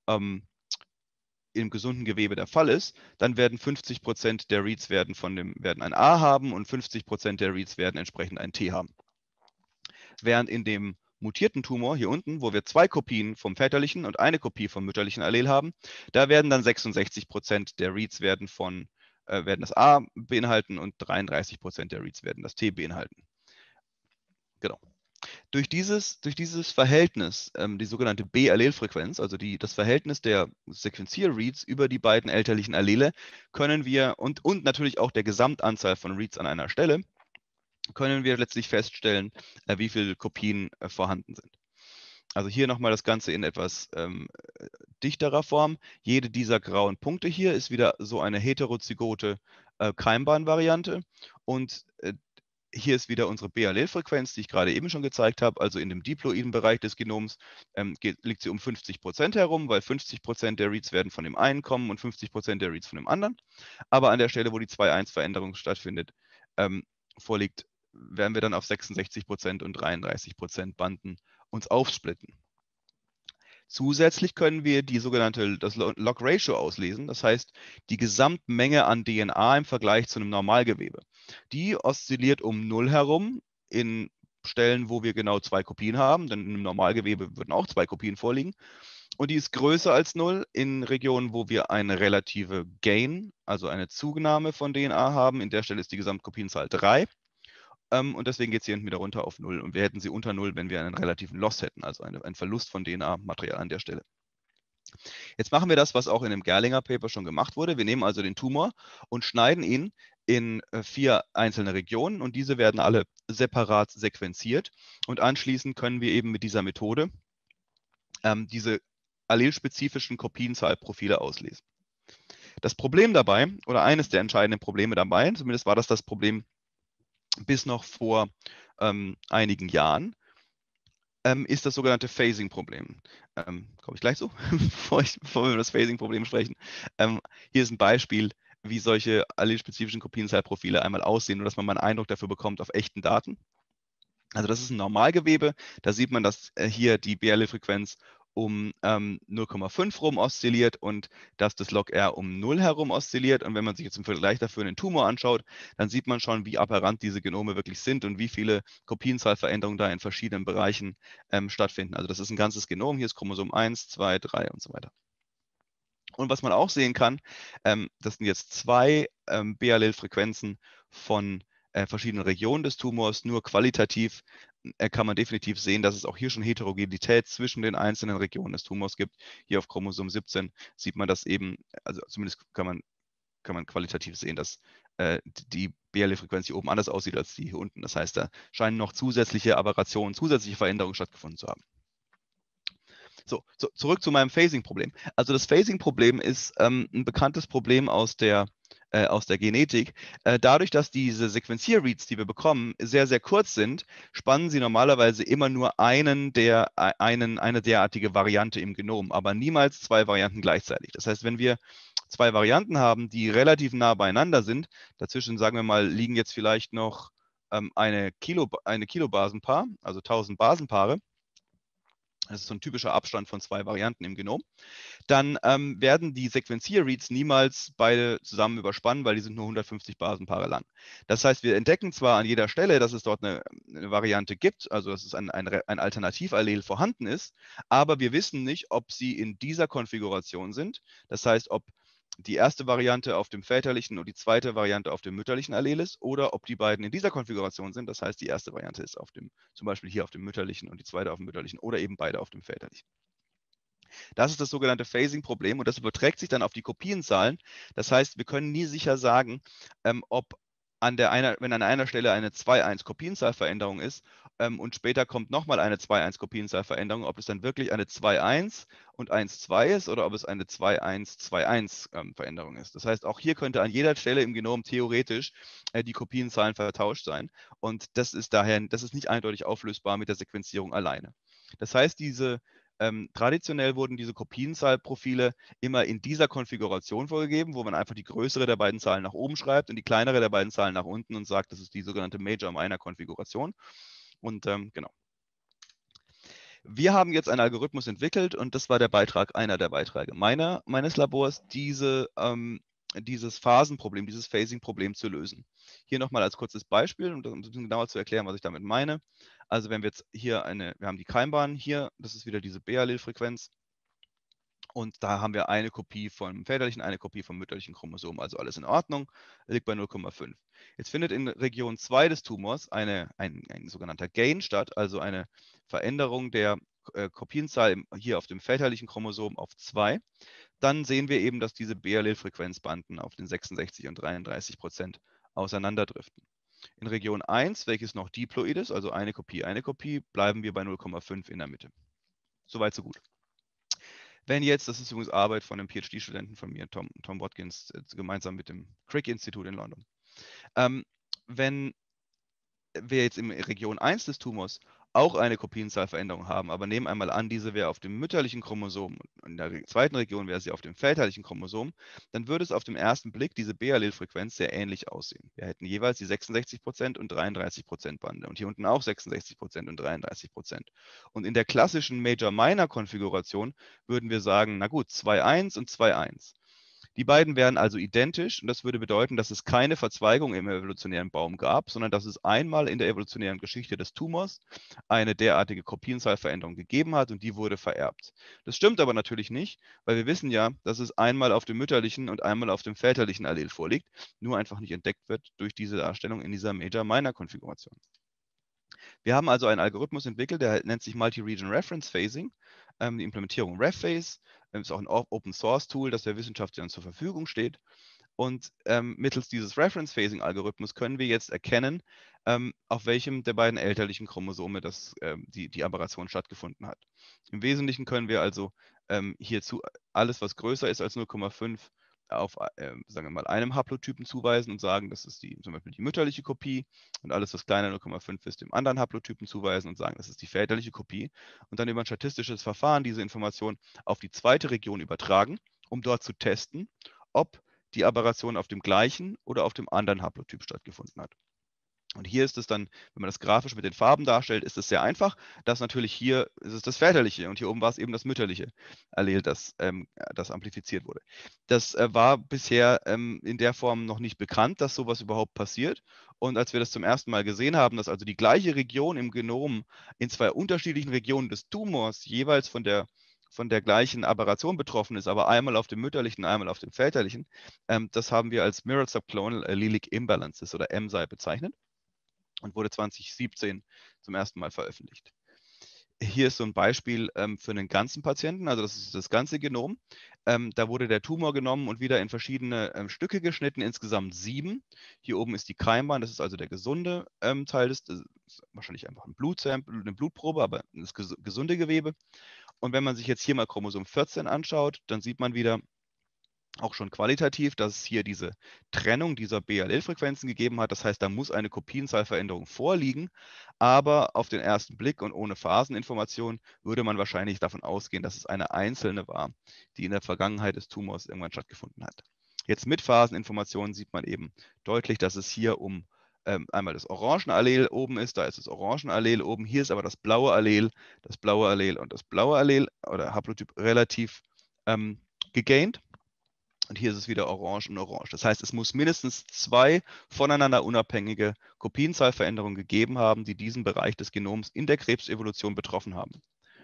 Gewebe der Fall ist, dann werden 50% der Reads werden ein A haben und 50% der Reads werden entsprechend ein T haben. Während in dem mutierten Tumor hier unten, wo wir 2 Kopien vom väterlichen und eine Kopie vom mütterlichen Allel haben, da werden dann 66% der Reads werden das A beinhalten und 33% der Reads werden das T beinhalten. Genau. Durch dieses Verhältnis, die sogenannte B-Allelfrequenz, also das Verhältnis der Sequenzierreads über die beiden elterlichen Allele, können wir, und natürlich auch der Gesamtanzahl von Reads an einer Stelle, können wir letztlich feststellen, wie viele Kopien vorhanden sind. Also hier nochmal das Ganze in etwas dichterer Form. Jede dieser grauen Punkte hier ist wieder so eine heterozygote Keimbahnvariante und hier ist wieder unsere B-Allelfrequenz, die ich gerade eben schon gezeigt habe. Also in dem diploiden Bereich des Genoms liegt sie um 50% herum, weil 50% der Reads werden von dem einen kommen und 50% der Reads von dem anderen. Aber an der Stelle, wo die 2-1-Veränderung stattfindet, werden wir dann auf 66% und 33% Banden uns aufsplitten. Zusätzlich können wir das Log-Ratio auslesen, das heißt die Gesamtmenge an DNA im Vergleich zu einem Normalgewebe. Die oszilliert um 0 herum in Stellen, wo wir genau 2 Kopien haben, denn in einem Normalgewebe würden auch 2 Kopien vorliegen. Und die ist größer als 0 in Regionen, wo wir eine relative Gain, also eine Zunahme von DNA haben. In der Stelle ist die Gesamtkopienzahl 3. Und deswegen geht es hier hinten wieder runter auf 0. Und wir hätten sie unter 0, wenn wir einen relativen Loss hätten, also einen Verlust von DNA-Material an der Stelle. Jetzt machen wir das, was auch in dem Gerlinger Paper schon gemacht wurde. Wir nehmen also den Tumor und schneiden ihn in 4 einzelne Regionen und diese werden alle separat sequenziert. Und anschließend können wir eben mit dieser Methode diese allelspezifischen Kopienzahlprofile auslesen. Das Problem dabei, oder eines der entscheidenden Probleme dabei, zumindest war das Problem bis noch vor einigen Jahren, ist das sogenannte Phasing-Problem. Komme ich gleich zu, bevor wir über das Phasing-Problem sprechen. Hier ist ein Beispiel, wie solche allelspezifischen Kopienzahlprofile einmal aussehen, nur dass man mal einen Eindruck dafür bekommt auf echten Daten. Also das ist ein Normalgewebe, da sieht man, dass hier die B-Allel-Frequenz um 0,5 rum oszilliert und dass das Log-R um 0 herum oszilliert. Und wenn man sich jetzt im Vergleich dafür einen Tumor anschaut, dann sieht man schon, wie aberrant diese Genome wirklich sind und wie viele Kopienzahlveränderungen da in verschiedenen Bereichen stattfinden. Also das ist ein ganzes Genom, hier ist Chromosom 1, 2, 3 und so weiter. Und was man auch sehen kann, das sind jetzt 2 B-Allel-Frequenzen von verschiedenen Regionen des Tumors. Nur qualitativ kann man definitiv sehen, dass es auch hier schon Heterogenität zwischen den einzelnen Regionen des Tumors gibt. Hier auf Chromosom 17 sieht man das eben, also zumindest kann man qualitativ sehen, dass die B-Allel-Frequenz hier oben anders aussieht als die hier unten. Das heißt, da scheinen noch zusätzliche Aberrationen, zusätzliche Veränderungen stattgefunden zu haben. So, zurück zu meinem Phasing-Problem. Also das Phasing-Problem ist ein bekanntes Problem aus der Genetik. Dadurch, dass diese Sequenzierreads, die wir bekommen, sehr, sehr kurz sind, spannen sie normalerweise immer nur eine derartige Variante im Genom, aber niemals 2 Varianten gleichzeitig. Das heißt, wenn wir 2 Varianten haben, die relativ nah beieinander sind, dazwischen, sagen wir mal, liegen jetzt vielleicht noch eine Kilobasenpaar, also 1000 Basenpaare, das ist so ein typischer Abstand von 2 Varianten im Genom, dann werden die Sequenzierreads niemals beide zusammen überspannen, weil die sind nur 150 Basenpaare lang. Das heißt, wir entdecken zwar an jeder Stelle, dass es dort eine Variante gibt, also dass es ein Alternativallel vorhanden ist, aber wir wissen nicht, ob sie in dieser Konfiguration sind. Das heißt, ob die erste Variante auf dem väterlichen und die zweite Variante auf dem mütterlichen Allel ist oder ob die beiden in dieser Konfiguration sind. Das heißt, die erste Variante ist zum Beispiel hier auf dem mütterlichen und die zweite auf dem mütterlichen oder eben beide auf dem väterlichen. Das ist das sogenannte Phasing-Problem und das überträgt sich dann auf die Kopienzahlen. Das heißt, wir können nie sicher sagen, ob wenn an einer Stelle eine 2-1-Kopienzahlveränderung ist und später kommt nochmal eine 2-1-Kopienzahlveränderung, ob es dann wirklich eine 2-1 und 1-2 ist oder ob es eine 2-1-2-1 Veränderung ist. Das heißt, auch hier könnte an jeder Stelle im Genom theoretisch die Kopienzahlen vertauscht sein und das ist nicht eindeutig auflösbar mit der Sequenzierung alleine. Das heißt, traditionell wurden diese Kopienzahlprofile immer in dieser Konfiguration vorgegeben, wo man einfach die größere der beiden Zahlen nach oben schreibt und die kleinere der beiden Zahlen nach unten und sagt, das ist die sogenannte Major-Minor-Konfiguration. Und genau. Wir haben jetzt einen Algorithmus entwickelt und das war einer der Beiträge meines Labors, dieses Phasenproblem, dieses Phasing-Problem zu lösen. Hier nochmal als kurzes Beispiel, um das ein bisschen genauer zu erklären, was ich damit meine. Also wenn wir jetzt hier wir haben die Keimbahn hier, das ist wieder diese B-Allelfrequenz. Und da haben wir eine Kopie vom väterlichen, eine Kopie vom mütterlichen Chromosom, also alles in Ordnung, liegt bei 0,5. Jetzt findet in Region 2 des Tumors ein sogenannter Gain statt, also eine Veränderung der Kopienzahl hier auf dem väterlichen Chromosom auf 2. Dann sehen wir eben, dass diese B-Allel-Frequenzbanden auf den 66 und 33% auseinanderdriften. In Region 1, welches noch diploid ist, also eine Kopie, bleiben wir bei 0,5 in der Mitte. Soweit, so gut. Wenn jetzt, das ist übrigens Arbeit von einem PhD-Studenten von mir, Tom Watkins, gemeinsam mit dem Crick-Institut in London. Wenn wir jetzt in Region 1 des Tumors auch eine Kopienzahlveränderung haben, aber nehmen einmal an, diese wäre auf dem mütterlichen Chromosom und in der zweiten Region wäre sie auf dem väterlichen Chromosom, dann würde es auf den ersten Blick diese B-Allelfrequenz sehr ähnlich aussehen. Wir hätten jeweils die 66% und 33% Bande und hier unten auch 66% und 33%. Und in der klassischen Major-Minor-Konfiguration würden wir sagen, na gut, 2,1 und 2,1. Die beiden wären also identisch und das würde bedeuten, dass es keine Verzweigung im evolutionären Baum gab, sondern dass es einmal in der evolutionären Geschichte des Tumors eine derartige Kopienzahlveränderung gegeben hat und die wurde vererbt. Das stimmt aber natürlich nicht, weil wir wissen ja, dass es einmal auf dem mütterlichen und einmal auf dem väterlichen Allel vorliegt, nur einfach nicht entdeckt wird durch diese Darstellung in dieser Major-Minor-Konfiguration. Wir haben also einen Algorithmus entwickelt, der nennt sich Multi-Region Reference Phasing. Die Implementierung RefPhase ist auch ein Open-Source-Tool, das der Wissenschaft zur Verfügung steht. Und mittels dieses Reference Phasing Algorithmus können wir jetzt erkennen, auf welchem der beiden elterlichen Chromosome die Aberration stattgefunden hat. Im Wesentlichen können wir also hierzu alles, was größer ist als 0,5, auf, sagen wir mal, einem Haplotypen zuweisen und sagen, das ist zum Beispiel die mütterliche Kopie und alles, was kleiner 0,5 ist, dem anderen Haplotypen zuweisen und sagen, das ist die väterliche Kopie und dann über ein statistisches Verfahren diese Information auf die zweite Region übertragen, um dort zu testen, ob die Aberration auf dem gleichen oder auf dem anderen Haplotyp stattgefunden hat. Und hier ist es dann, wenn man das grafisch mit den Farben darstellt, ist es sehr einfach. Das natürlich hier ist es das väterliche und hier oben war es eben das mütterliche Allel, das amplifiziert wurde. Das war bisher in der Form noch nicht bekannt, dass sowas überhaupt passiert. Und als wir das zum ersten Mal gesehen haben, dass also die gleiche Region im Genom in zwei unterschiedlichen Regionen des Tumors jeweils von der gleichen Aberration betroffen ist, aber einmal auf dem mütterlichen, einmal auf dem väterlichen, das haben wir als Mirrored Subclonal Allelic Imbalances oder MSI bezeichnet und wurde 2017 zum ersten Mal veröffentlicht. Hier ist so ein Beispiel für einen ganzen Patienten, also das ist das ganze Genom. Da wurde der Tumor genommen und wieder in verschiedene Stücke geschnitten, insgesamt 7. Hier oben ist die Keimbahn, das ist also der gesunde Teil das ist wahrscheinlich einfach ein Blutsample, eine Blutprobe, aber das gesunde Gewebe. Und wenn man sich jetzt hier mal Chromosom 14 anschaut, dann sieht man wieder, auch schon qualitativ, dass es hier diese Trennung dieser B-Allel-Frequenzen gegeben hat. Das heißt, da muss eine Kopienzahlveränderung vorliegen, aber auf den ersten Blick und ohne Phaseninformation würde man wahrscheinlich davon ausgehen, dass es eine einzelne war, die in der Vergangenheit des Tumors irgendwann stattgefunden hat. Jetzt mit Phaseninformationen sieht man eben deutlich, dass es hier um einmal das Orangenallel oben ist, da ist das Orangenallel oben, hier ist aber das blaue Allel und das blaue Allel oder Haplotyp relativ gegaint. Und hier ist es wieder orange und orange. Das heißt, es muss mindestens 2 voneinander unabhängige Kopienzahlveränderungen gegeben haben, die diesen Bereich des Genoms in der Krebsevolution betroffen haben.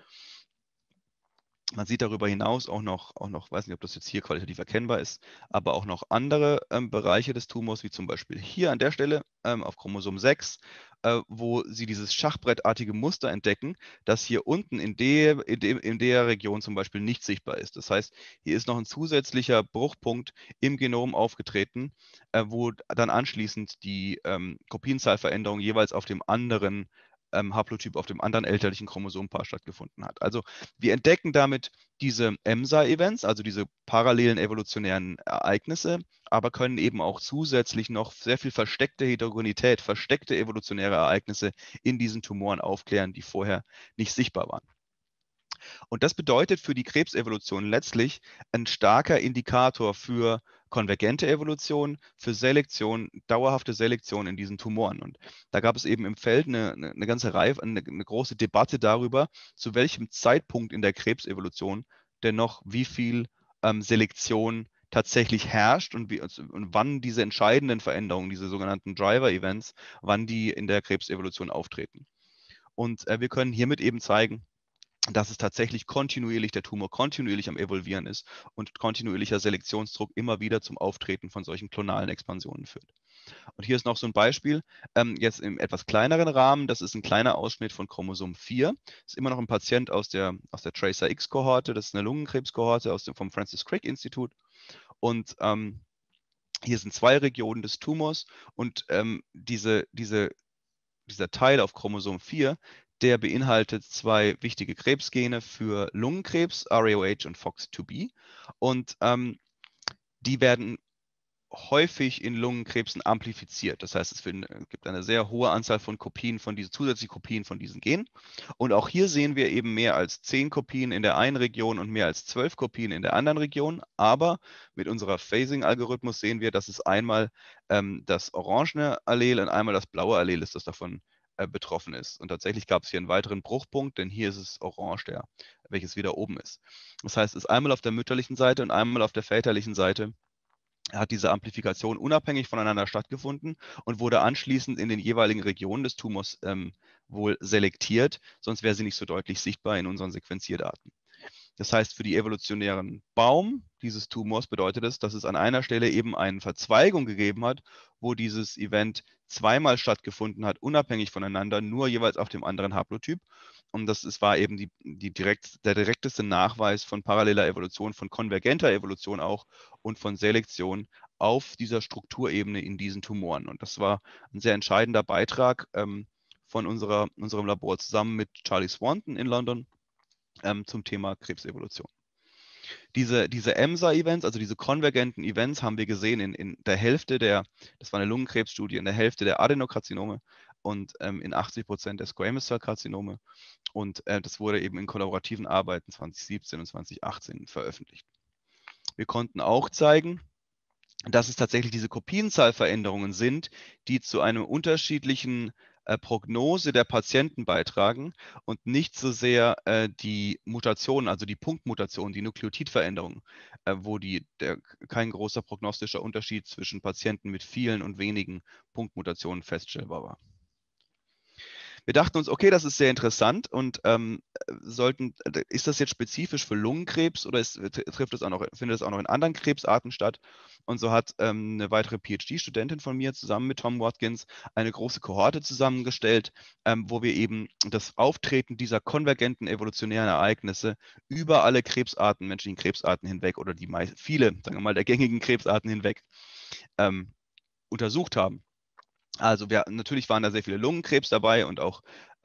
Man sieht darüber hinaus auch noch, weiß nicht, ob das jetzt hier qualitativ erkennbar ist, aber auch noch andere Bereiche des Tumors, wie zum Beispiel hier an der Stelle auf Chromosom 6, wo sie dieses schachbrettartige Muster entdecken, das hier unten in der Region zum Beispiel nicht sichtbar ist. Das heißt, hier ist noch ein zusätzlicher Bruchpunkt im Genom aufgetreten, wo dann anschließend die Kopienzahlveränderung jeweils auf dem anderen Haplotyp auf dem anderen elterlichen Chromosompaar stattgefunden hat. Also wir entdecken damit diese EMSA-Events, also diese parallelen evolutionären Ereignisse, aber können eben auch zusätzlich noch sehr viel versteckte Heterogenität, versteckte evolutionäre Ereignisse in diesen Tumoren aufklären, die vorher nicht sichtbar waren. Und das bedeutet für die Krebsevolution letztlich ein starker Indikator für konvergente Evolution, für Selektion, dauerhafte Selektion in diesen Tumoren. Und da gab es eben im Feld eine ganze Reihe, eine große Debatte darüber, zu welchem Zeitpunkt in der Krebsevolution denn noch wie viel Selektion tatsächlich herrscht und wann diese entscheidenden Veränderungen, diese sogenannten Driver-Events, wann die in der Krebsevolution auftreten. Und wir können hiermit eben zeigen, dass es tatsächlich kontinuierlich, der Tumor kontinuierlich am Evolvieren ist und kontinuierlicher Selektionsdruck immer wieder zum Auftreten von solchen klonalen Expansionen führt. Und hier ist noch so ein Beispiel, jetzt im etwas kleineren Rahmen. Das ist ein kleiner Ausschnitt von Chromosom 4. Das ist immer noch ein Patient aus der Tracer-X-Kohorte. Das ist eine Lungenkrebskohorte vom Francis Crick Institut. Und hier sind 2 Regionen des Tumors. Und dieser Teil auf Chromosom 4, der beinhaltet 2 wichtige Krebsgene für Lungenkrebs, RAOH und FOX2B. Und die werden häufig in Lungenkrebsen amplifiziert. Das heißt, es gibt eine sehr hohe Anzahl von Kopien zusätzlichen Kopien von diesen Genen. Und auch hier sehen wir eben mehr als 10 Kopien in der einen Region und mehr als 12 Kopien in der anderen Region. Aber mit unserer Phasing-Algorithmus sehen wir, dass es einmal das orangene Allel und einmal das blaue Allel ist, das davon betroffen ist. Und tatsächlich gab es hier einen weiteren Bruchpunkt, denn hier ist es orange, welches wieder oben ist. Das heißt, es ist einmal auf der mütterlichen Seite und einmal auf der väterlichen Seite hat diese Amplifikation unabhängig voneinander stattgefunden und wurde anschließend in den jeweiligen Regionen des Tumors wohl selektiert, sonst wäre sie nicht so deutlich sichtbar in unseren Sequenzierdaten. Das heißt, für die evolutionären Baum dieses Tumors bedeutet es, dass es an einer Stelle eben eine Verzweigung gegeben hat, wo dieses Event zweimal stattgefunden hat, unabhängig voneinander, nur jeweils auf dem anderen Haplotyp. Und war eben der direkteste Nachweis von paralleler Evolution, von konvergenter Evolution auch und von Selektion auf dieser Strukturebene in diesen Tumoren. Und das war ein sehr entscheidender Beitrag von unserem Labor zusammen mit Charlie Swanton in London zum Thema Krebsevolution. Diese EMSA-Events, also diese konvergenten Events, haben wir gesehen in der Hälfte das war eine Lungenkrebsstudie, in der Hälfte der Adenokarzinome und in 80% der Squamous Cell Karzinome. Und das wurde eben in kollaborativen Arbeiten 2017 und 2018 veröffentlicht. Wir konnten auch zeigen, dass es tatsächlich diese Kopienzahlveränderungen sind, die zu einer unterschiedlichen Prognose der Patienten beitragen und nicht so sehr die Mutationen, also die Punktmutationen, die Nukleotidveränderungen, wo kein großer prognostischer Unterschied zwischen Patienten mit vielen und wenigen Punktmutationen feststellbar war. Wir dachten uns, okay, das ist sehr interessant und ist das jetzt spezifisch für Lungenkrebs oder findet es auch noch in anderen Krebsarten statt? Und so hat eine weitere PhD-Studentin von mir zusammen mit Tom Watkins eine große Kohorte zusammengestellt, wo wir eben das Auftreten dieser konvergenten evolutionären Ereignisse über alle menschlichen Krebsarten hinweg oder viele, sagen wir mal, der gängigen Krebsarten hinweg untersucht haben. Also natürlich waren da sehr viele Lungenkrebs dabei und auch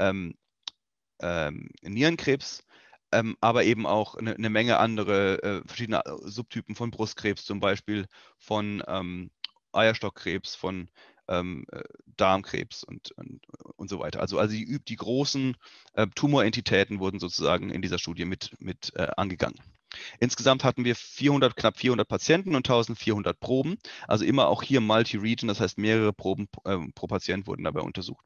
Nierenkrebs, aber eben auch eine Menge andere verschiedene Subtypen von Brustkrebs, zum Beispiel von Eierstockkrebs, von Darmkrebs und so weiter. Also die großen Tumorentitäten wurden sozusagen in dieser Studie mit angegangen. Insgesamt hatten wir knapp 400 Patienten und 1400 Proben, also immer auch hier Multi-Region, das heißt mehrere Proben pro Patient wurden dabei untersucht.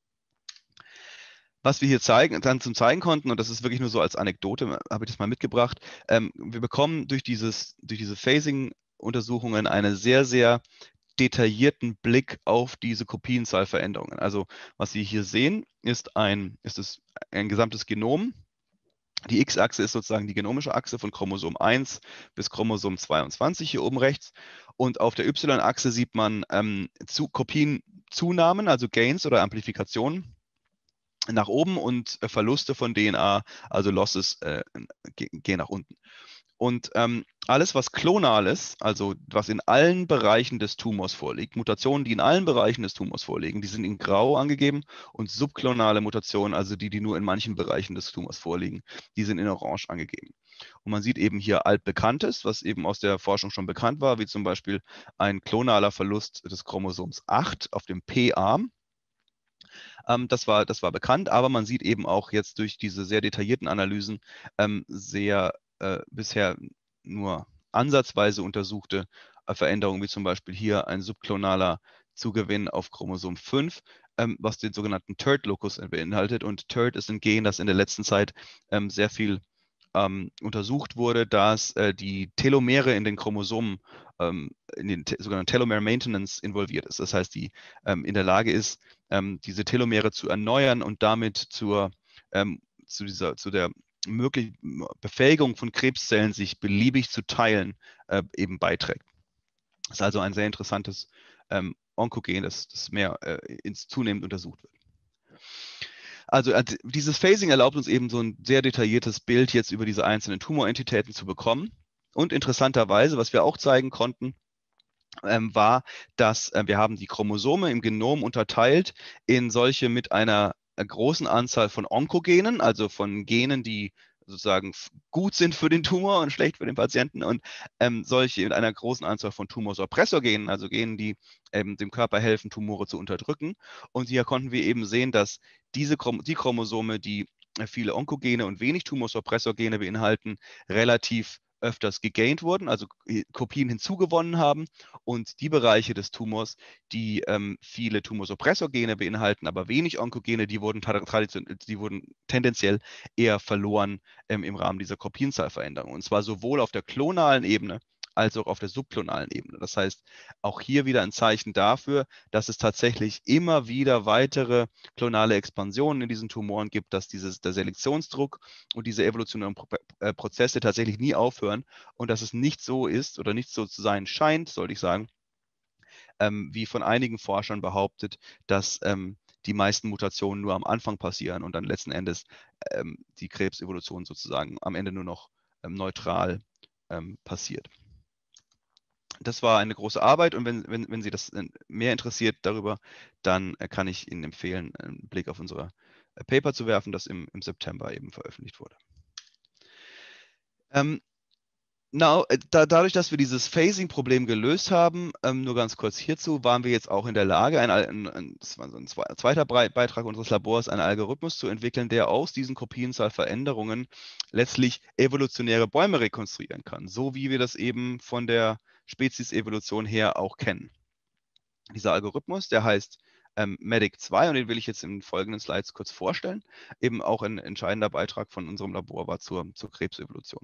Was wir hier zum zeigen konnten, und das ist wirklich nur so als Anekdote, habe ich das mal mitgebracht, wir bekommen durch diese Phasing-Untersuchungen einen sehr, sehr detaillierten Blick auf diese Kopienzahlveränderungen. Also was Sie hier sehen, ist ein gesamtes Genom. Die X-Achse ist sozusagen die genomische Achse von Chromosom 1 bis Chromosom 22 hier oben rechts. Und auf der Y-Achse sieht man Kopienzunahmen, also Gains oder Amplifikationen nach oben und Verluste von DNA, also Losses, gehen nach unten. Und alles, was klonal ist, also was in allen Bereichen des Tumors vorliegt, Mutationen, die in allen Bereichen des Tumors vorliegen, die sind in Grau angegeben und subklonale Mutationen, also die nur in manchen Bereichen des Tumors vorliegen, die sind in Orange angegeben. Und man sieht eben hier altbekanntes, was eben aus der Forschung schon bekannt war, wie zum Beispiel ein klonaler Verlust des Chromosoms 8 auf dem P-Arm. Das war bekannt, aber man sieht eben auch jetzt durch diese sehr detaillierten Analysen bisher nur ansatzweise untersuchte Veränderungen, wie zum Beispiel hier ein subklonaler Zugewinn auf Chromosom 5, was den sogenannten TERT-Locus beinhaltet. Und TERT ist ein Gen, das in der letzten Zeit sehr viel untersucht wurde, dass die Telomere in den Chromosomen in den sogenannten Telomere Maintenance involviert ist. Das heißt, die in der Lage ist, diese Telomere zu erneuern und damit zu der möglichen Befähigung von Krebszellen, sich beliebig zu teilen, eben beiträgt. Das ist also ein sehr interessantes Onkogen, das mehr zunehmend untersucht wird. Also dieses Phasing erlaubt uns eben so ein sehr detailliertes Bild jetzt über diese einzelnen Tumorentitäten zu bekommen. Und interessanterweise, was wir auch zeigen konnten, war, dass wir haben die Chromosome im Genom unterteilt in solche mit einer großen Anzahl von Onkogenen, also von Genen, die sozusagen gut sind für den Tumor und schlecht für den Patienten, und solche mit einer großen Anzahl von Tumorsuppressorgenen, also Genen, die dem Körper helfen, Tumore zu unterdrücken. Und hier konnten wir eben sehen, dass die Chromosome, die viele Onkogene und wenig Tumorsuppressorgene beinhalten, relativ öfters gegaint wurden, also Kopien hinzugewonnen haben, und die Bereiche des Tumors, die viele Tumorsuppressorgene beinhalten, aber wenig Onkogene, die wurden tendenziell eher verloren im Rahmen dieser Kopienzahlveränderung. Und zwar sowohl auf der klonalen Ebene als auch auf der subklonalen Ebene. Das heißt, auch hier wieder ein Zeichen dafür, dass es tatsächlich immer wieder weitere klonale Expansionen in diesen Tumoren gibt, dass der Selektionsdruck und diese evolutionären Prozesse tatsächlich nie aufhören und dass es nicht so ist oder nicht so zu sein scheint, sollte ich sagen, wie von einigen Forschern behauptet, dass die meisten Mutationen nur am Anfang passieren und dann letzten Endes die Krebsevolution sozusagen am Ende nur noch neutral passiert. Das war eine große Arbeit, und wenn Sie das mehr interessiert darüber, dann kann ich Ihnen empfehlen, einen Blick auf unsere Paper zu werfen, das im September eben veröffentlicht wurde. Dadurch, dass wir dieses Phasing-Problem gelöst haben, nur ganz kurz hierzu, waren wir jetzt auch in der Lage, das war so ein zweiter Beitrag unseres Labors, einen Algorithmus zu entwickeln, der aus diesen Kopienzahlveränderungen letztlich evolutionäre Bäume rekonstruieren kann, so wie wir das eben von der Spezies-Evolution her auch kennen. Dieser Algorithmus, der heißt MEDIC2, und den will ich jetzt in den folgenden Slides kurz vorstellen. Eben auch ein entscheidender Beitrag von unserem Labor war zur Krebsevolution.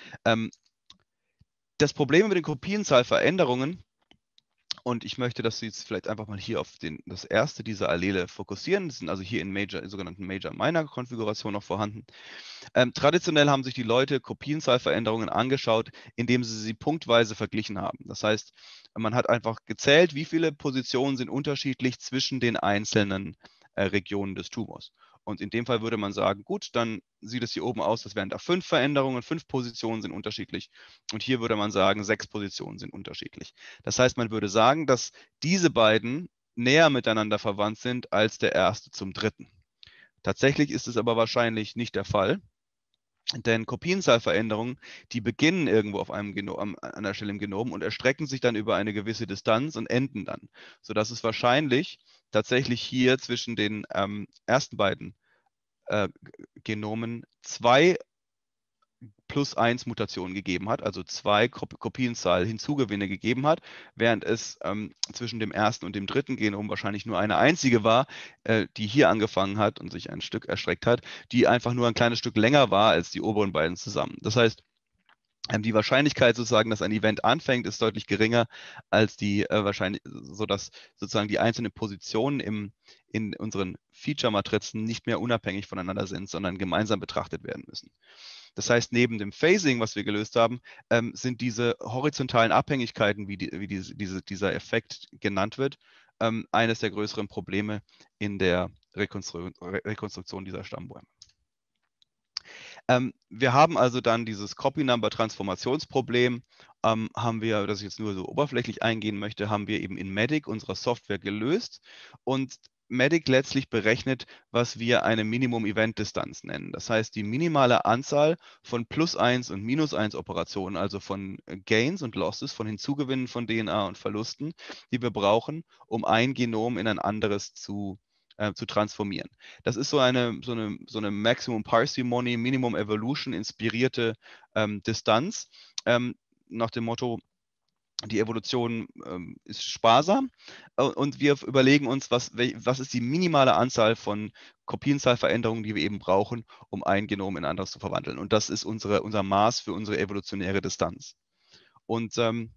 Das Problem mit den Kopienzahlveränderungen, und ich möchte, dass Sie jetzt vielleicht einfach mal hier auf das erste dieser Allele fokussieren. Das sind also hier in sogenannten Major-Minor-Konfigurationen noch vorhanden. Traditionell haben sich die Leute Kopienzahlveränderungen angeschaut, indem sie punktweise verglichen haben. Das heißt, man hat einfach gezählt, wie viele Positionen sind unterschiedlich zwischen den einzelnen Regionen des Tumors. Und in dem Fall würde man sagen, gut, dann sieht es hier oben aus, als wären da 5 Veränderungen, 5 Positionen sind unterschiedlich. Und hier würde man sagen, 6 Positionen sind unterschiedlich. Das heißt, man würde sagen, dass diese beiden näher miteinander verwandt sind als der erste zum dritten. Tatsächlich ist es aber wahrscheinlich nicht der Fall, denn Kopienzahlveränderungen, die beginnen irgendwo auf einem Genom, an einer Stelle im Genom, und erstrecken sich dann über eine gewisse Distanz und enden dann, sodass es wahrscheinlich tatsächlich hier zwischen den ersten beiden Genomen 2 +1 Mutationen gegeben hat, also 2 Kopienzahl Hinzugewinne gegeben hat, während es zwischen dem ersten und dem dritten Genom wahrscheinlich nur eine einzige war, die hier angefangen hat und sich ein Stück erstreckt hat, die einfach nur ein kleines Stück länger war als die oberen beiden zusammen. Das heißt, die Wahrscheinlichkeit sozusagen, dass ein Event anfängt, ist deutlich geringer als die Wahrscheinlichkeit, sodass sozusagen die einzelnen Positionen in unseren Feature-Matrizen nicht mehr unabhängig voneinander sind, sondern gemeinsam betrachtet werden müssen. Das heißt, neben dem Phasing, was wir gelöst haben, sind diese horizontalen Abhängigkeiten, wie dieser Effekt genannt wird, eines der größeren Probleme in der Rekonstruktion dieser Stammbäume. Wir haben also dann dieses Copy-Number-Transformationsproblem, haben wir, das ich jetzt nur so oberflächlich eingehen möchte, haben wir eben in MEDIC unserer Software gelöst, und MEDIC letztlich berechnet, was wir eine Minimum-Event-Distanz nennen. Das heißt, die minimale Anzahl von +1 und -1 Operationen, also von Gains und Losses, von Hinzugewinnen von DNA und Verlusten, die wir brauchen, um ein Genom in ein anderes zu transformieren. Das ist so eine Maximum Parsimony, Minimum Evolution inspirierte Distanz, nach dem Motto, Die Evolution ist sparsam und wir überlegen uns, was ist die minimale Anzahl von Kopienzahlveränderungen, die wir eben brauchen, um ein Genom in ein anderes zu verwandeln. Und das ist unser Maß für unsere evolutionäre Distanz. Und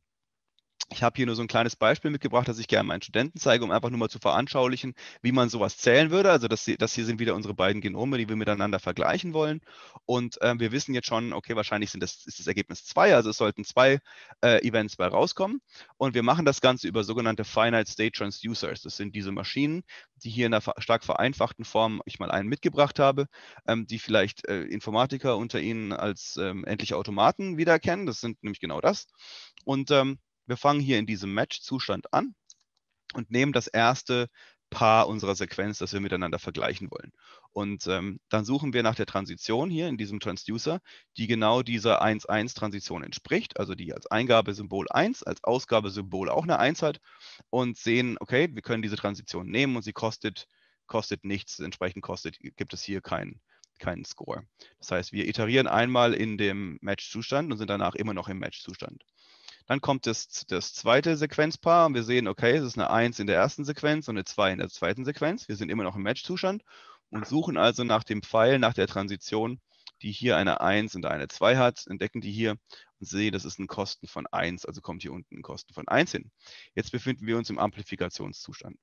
ich habe hier nur so ein kleines Beispiel mitgebracht, das ich gerne meinen Studenten zeige, um einfach nur mal zu veranschaulichen, wie man sowas zählen würde. Also das hier sind wieder unsere beiden Genome, die wir miteinander vergleichen wollen. Und wir wissen jetzt schon, okay, wahrscheinlich ist das Ergebnis 2, also es sollten 2 Events bei rauskommen. Und wir machen das Ganze über sogenannte Finite State Transducers. Das sind diese Maschinen, die hier in einer stark vereinfachten Form ich mal einen mitgebracht habe, die vielleicht Informatiker unter Ihnen als endliche Automaten wiedererkennen. Das sind nämlich genau das. Und wir fangen hier in diesem Match-Zustand an und nehmen das erste Paar unserer Sequenz, das wir miteinander vergleichen wollen. Und dann suchen wir nach der Transition hier in diesem Transducer, die genau dieser 1-1-Transition entspricht, also die als Eingabesymbol 1, als Ausgabesymbol auch eine 1 hat und sehen, okay, wir können diese Transition nehmen und sie kostet nichts, entsprechend gibt es hier keinen Score. Das heißt, wir iterieren einmal in dem Match-Zustand und sind danach immer noch im Match-Zustand. Dann kommt das zweite Sequenzpaar und wir sehen, okay, es ist eine 1 in der ersten Sequenz und eine 2 in der zweiten Sequenz. Wir sind immer noch im Match-Zustand und suchen also nach dem Pfeil, nach der Transition, die hier eine 1 und eine 2 hat, entdecken die hier und sehen, das ist ein Kosten von 1, also kommt hier unten ein Kosten von 1 hin. Jetzt befinden wir uns im Amplifikationszustand.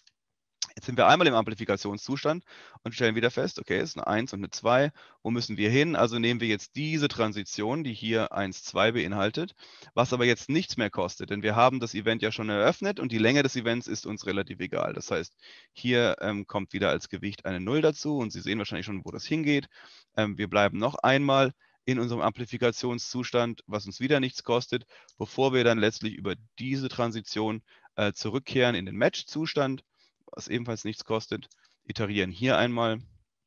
Jetzt sind wir einmal im Amplifikationszustand und stellen wieder fest, okay, es ist eine 1 und eine 2. Wo müssen wir hin? Also nehmen wir jetzt diese Transition, die hier 1, 2 beinhaltet, was aber jetzt nichts mehr kostet, denn wir haben das Event ja schon eröffnet und die Länge des Events ist uns relativ egal. Das heißt, hier kommt wieder als Gewicht eine 0 dazu und Sie sehen wahrscheinlich schon, wo das hingeht. Wir bleiben noch einmal in unserem Amplifikationszustand, was uns wieder nichts kostet, bevor wir dann letztlich über diese Transition zurückkehren in den Match-Zustand, was ebenfalls nichts kostet, iterieren hier einmal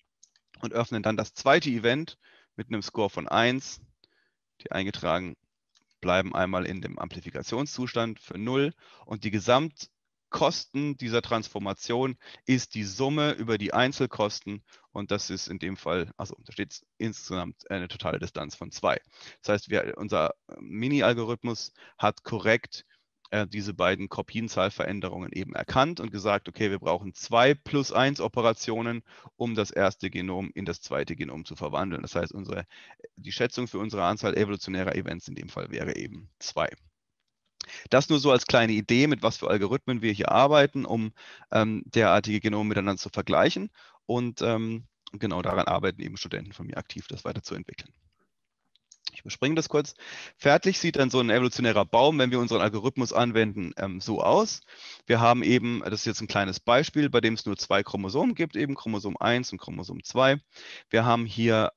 und öffnen dann das zweite Event mit einem Score von 1. Die eingetragen bleiben einmal in dem Amplifikationszustand für 0 und die Gesamtkosten dieser Transformation ist die Summe über die Einzelkosten und das ist in dem Fall, also da steht insgesamt eine totale Distanz von 2. Das heißt, unser Mini-Algorithmus hat korrekt diese beiden Kopienzahlveränderungen eben erkannt und gesagt, okay, wir brauchen 2 plus 1 Operationen, um das erste Genom in das zweite Genom zu verwandeln. Das heißt, die Schätzung für unsere Anzahl evolutionärer Events in dem Fall wäre eben 2. Das nur so als kleine Idee, mit was für Algorithmen wir hier arbeiten, um derartige Genome miteinander zu vergleichen. Und genau daran arbeiten eben Studenten von mir aktiv, das weiterzuentwickeln. Ich überspringe das kurz. Fertig sieht dann so ein evolutionärer Baum, wenn wir unseren Algorithmus anwenden, so aus. Wir haben eben, das ist jetzt ein kleines Beispiel, bei dem es nur 2 Chromosomen gibt, eben Chromosom 1 und Chromosom 2. Wir haben hier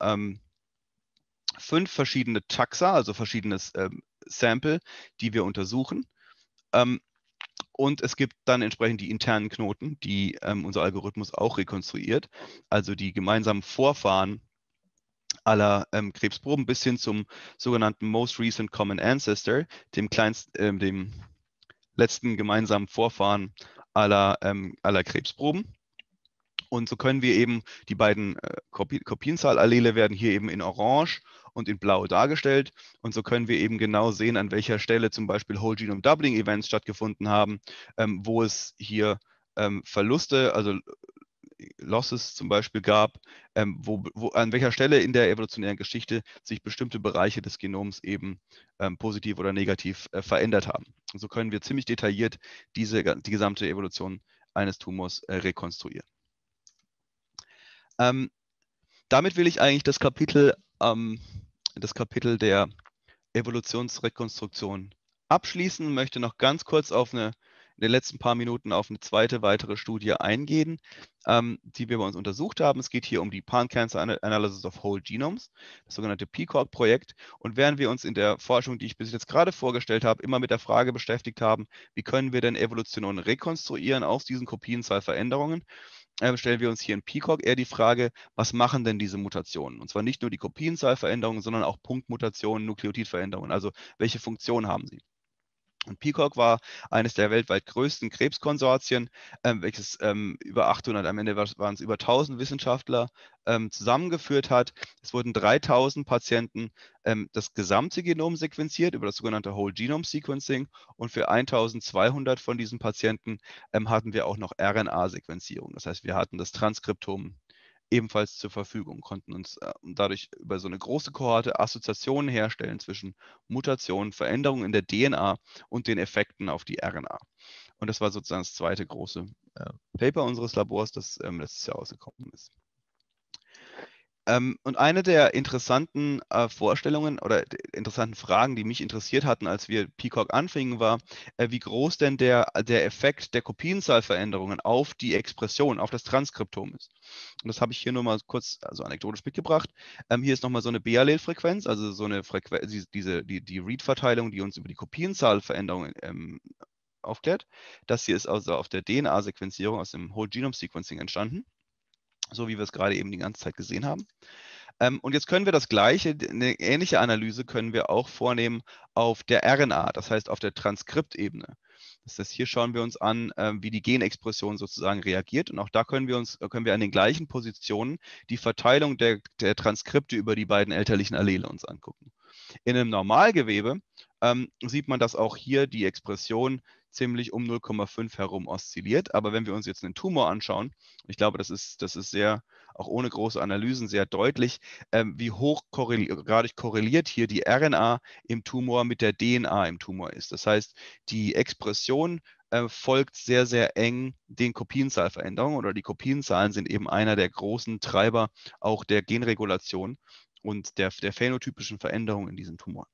5 verschiedene Taxa, also verschiedene Sample, die wir untersuchen. Und es gibt dann entsprechend die internen Knoten, die unser Algorithmus auch rekonstruiert, also die gemeinsamen Vorfahren aller Krebsproben bis hin zum sogenannten Most Recent Common Ancestor, dem letzten gemeinsamen Vorfahren aller Krebsproben. Und so können wir eben die beiden Kopienzahlallele werden hier eben in Orange und in Blau dargestellt. Und so können wir eben genau sehen, an welcher Stelle zum Beispiel Whole Genome Doubling Events stattgefunden haben, wo es hier Verluste, also Losses zum Beispiel gab, an welcher Stelle in der evolutionären Geschichte sich bestimmte Bereiche des Genoms eben positiv oder negativ verändert haben. Und so können wir ziemlich detailliert die gesamte Evolution eines Tumors rekonstruieren. Damit will ich eigentlich das Kapitel der Evolutionsrekonstruktion abschließen, möchte noch ganz kurz in den letzten paar Minuten auf eine zweite weitere Studie eingehen, die wir bei uns untersucht haben. Es geht hier um die Pan-Cancer Analysis of Whole Genomes, das sogenannte PCOG-Projekt. Und während wir uns in der Forschung, die ich bis jetzt gerade vorgestellt habe, immer mit der Frage beschäftigt haben, wie können wir denn Evolution rekonstruieren aus diesen Kopienzahlveränderungen, stellen wir uns hier in PCOG eher die Frage, was machen denn diese Mutationen? Und zwar nicht nur die Kopienzahlveränderungen, sondern auch Punktmutationen, Nukleotidveränderungen. Also welche Funktion haben sie? Und PCOG war eines der weltweit größten Krebskonsortien, welches über 800, am Ende waren es über 1000 Wissenschaftler, zusammengeführt hat. Es wurden 3000 Patienten das gesamte Genom sequenziert über das sogenannte Whole Genome Sequencing, und für 1200 von diesen Patienten hatten wir auch noch RNA-Sequenzierung. Das heißt, wir hatten das Transkriptom ebenfalls zur Verfügung, konnten uns dadurch über so eine große Kohorte Assoziationen herstellen zwischen Mutationen, Veränderungen in der DNA und den Effekten auf die RNA. Und das war sozusagen das zweite große Paper unseres Labors, das letztes Jahr rausgekommen ist. Und eine der interessanten Vorstellungen oder interessanten Fragen, die mich interessiert hatten, als wir PCOG anfingen, war, wie groß denn der Effekt der Kopienzahlveränderungen auf die Expression, auf das Transkriptom ist. Und das habe ich hier nur mal kurz, also anekdotisch mitgebracht. Hier ist nochmal so eine B-Allel-Frequenz, also so eine Frequenz, die Read-Verteilung, die uns über die Kopienzahlveränderungen aufklärt. Das hier ist also auf der DNA-Sequenzierung aus dem Whole Genome Sequencing entstanden, so wie wir es gerade eben die ganze Zeit gesehen haben. Und jetzt können wir das Gleiche, eine ähnliche Analyse können wir auch vornehmen auf der RNA, das heißt auf der Transkriptebene. Das heißt, hier schauen wir uns an, wie die Genexpression sozusagen reagiert. Und auch da können wir an den gleichen Positionen die Verteilung der Transkripte über die beiden elterlichen Allele uns angucken. In einem Normalgewebe sieht man, dass auch hier die Expression ziemlich um 0,5 herum oszilliert. Aber wenn wir uns jetzt einen Tumor anschauen, ich glaube, das ist sehr, auch ohne große Analysen, sehr deutlich, wie hoch korreliert hier die RNA im Tumor mit der DNA im Tumor ist. Das heißt, die Expression folgt sehr, sehr eng den Kopienzahlveränderungen, oder die Kopienzahlen sind eben einer der großen Treiber auch der Genregulation und der phänotypischen Veränderung in diesem Tumor.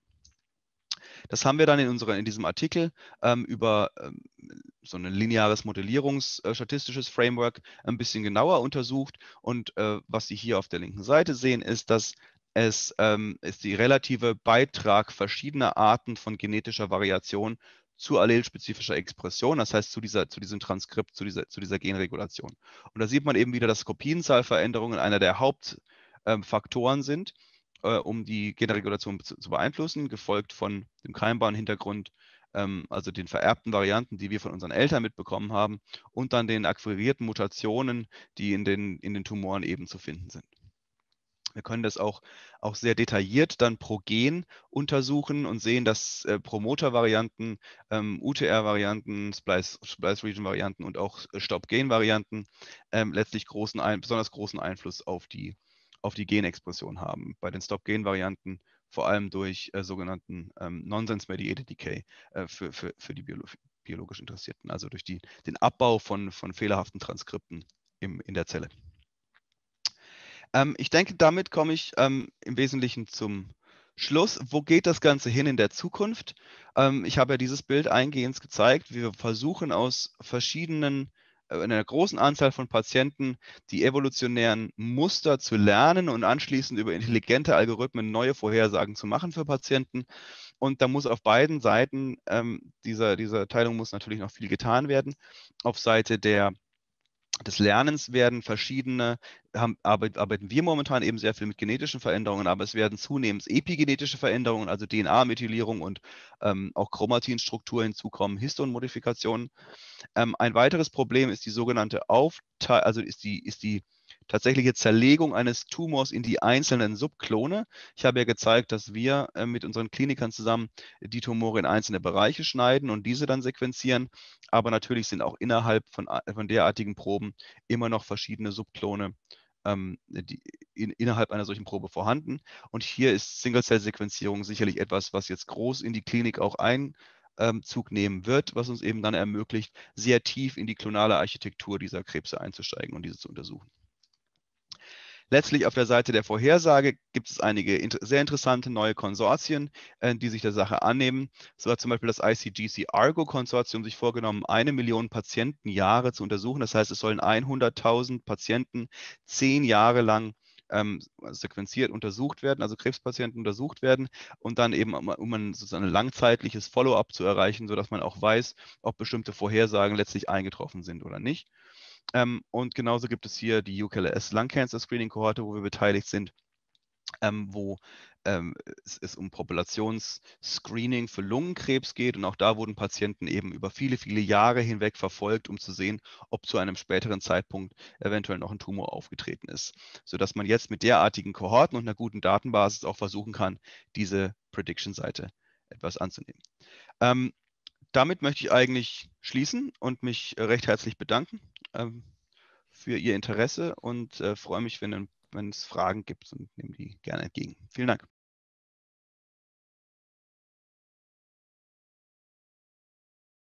Das haben wir dann in diesem Artikel über so ein lineares Modellierungsstatistisches Framework ein bisschen genauer untersucht. Und was Sie hier auf der linken Seite sehen, ist, dass es ist die relative Beitrag verschiedener Arten von genetischer Variation zu allelspezifischer Expression, das heißt zu diesem Transkript, zu dieser Genregulation. Und da sieht man eben wieder, dass Kopienzahlveränderungen einer der Hauptfaktoren sind, um die Genregulation zu beeinflussen, gefolgt von dem keimbaren Hintergrund, also den vererbten Varianten, die wir von unseren Eltern mitbekommen haben, und dann den akquirierten Mutationen, die in den Tumoren eben zu finden sind. Wir können das auch sehr detailliert dann pro Gen untersuchen und sehen, dass Promoter-Varianten, UTR-Varianten, Splice-Region-Varianten und auch Stop-Gain-Varianten letztlich besonders großen Einfluss auf die Genexpression haben. Bei den Stop-Gain-Varianten vor allem durch sogenannten Nonsense-Mediated Decay für die biologisch Interessierten, also durch den Abbau von fehlerhaften Transkripten in der Zelle. Ich denke, damit komme ich im Wesentlichen zum Schluss. Wo geht das Ganze hin in der Zukunft? Ich habe ja dieses Bild eingehend gezeigt. Wir versuchen aus einer großen Anzahl von Patienten die evolutionären Muster zu lernen und anschließend über intelligente Algorithmen neue Vorhersagen zu machen für Patienten. Und da muss auf beiden Seiten dieser Teilung muss natürlich noch viel getan werden. Auf Seite des Lernens arbeiten wir momentan eben sehr viel mit genetischen Veränderungen, aber es werden zunehmend epigenetische Veränderungen, also DNA-Methylierung und auch Chromatinstruktur hinzukommen, Histonmodifikationen. Ein weiteres Problem ist die sogenannte also ist die tatsächliche Zerlegung eines Tumors in die einzelnen Subklone. Ich habe ja gezeigt, dass wir mit unseren Klinikern zusammen die Tumore in einzelne Bereiche schneiden und diese dann sequenzieren. Aber natürlich sind auch innerhalb von derartigen Proben immer noch verschiedene Subklone innerhalb einer solchen Probe vorhanden. Und hier ist Single-Cell-Sequenzierung sicherlich etwas, was jetzt groß in die Klinik auch Zug nehmen wird, was uns eben dann ermöglicht, sehr tief in die klonale Architektur dieser Krebse einzusteigen und diese zu untersuchen. Letztlich auf der Seite der Vorhersage gibt es einige sehr interessante neue Konsortien, die sich der Sache annehmen. So hat zum Beispiel das ICGC-Argo-Konsortium sich vorgenommen, 1 Million Patientenjahre zu untersuchen. Das heißt, es sollen 100.000 Patienten 10 Jahre lang sequenziert untersucht werden, also Krebspatienten untersucht werden und dann eben, um ein sozusagen ein langzeitliches Follow-up zu erreichen, sodass man auch weiß, ob bestimmte Vorhersagen letztlich eingetroffen sind oder nicht. Und genauso gibt es hier die UKLS Lung Cancer Screening Kohorte, wo wir beteiligt sind, wo es um Populationsscreening für Lungenkrebs geht. Und auch da wurden Patienten eben über viele, viele Jahre hinweg verfolgt, um zu sehen, ob zu einem späteren Zeitpunkt eventuell noch ein Tumor aufgetreten ist. Sodass man jetzt mit derartigen Kohorten und einer guten Datenbasis auch versuchen kann, diese Prediction-Seite etwas anzunehmen. Damit möchte ich eigentlich schließen und mich recht herzlich bedanken für Ihr Interesse und freue mich, wenn es Fragen gibt und nehme die gerne entgegen. Vielen Dank.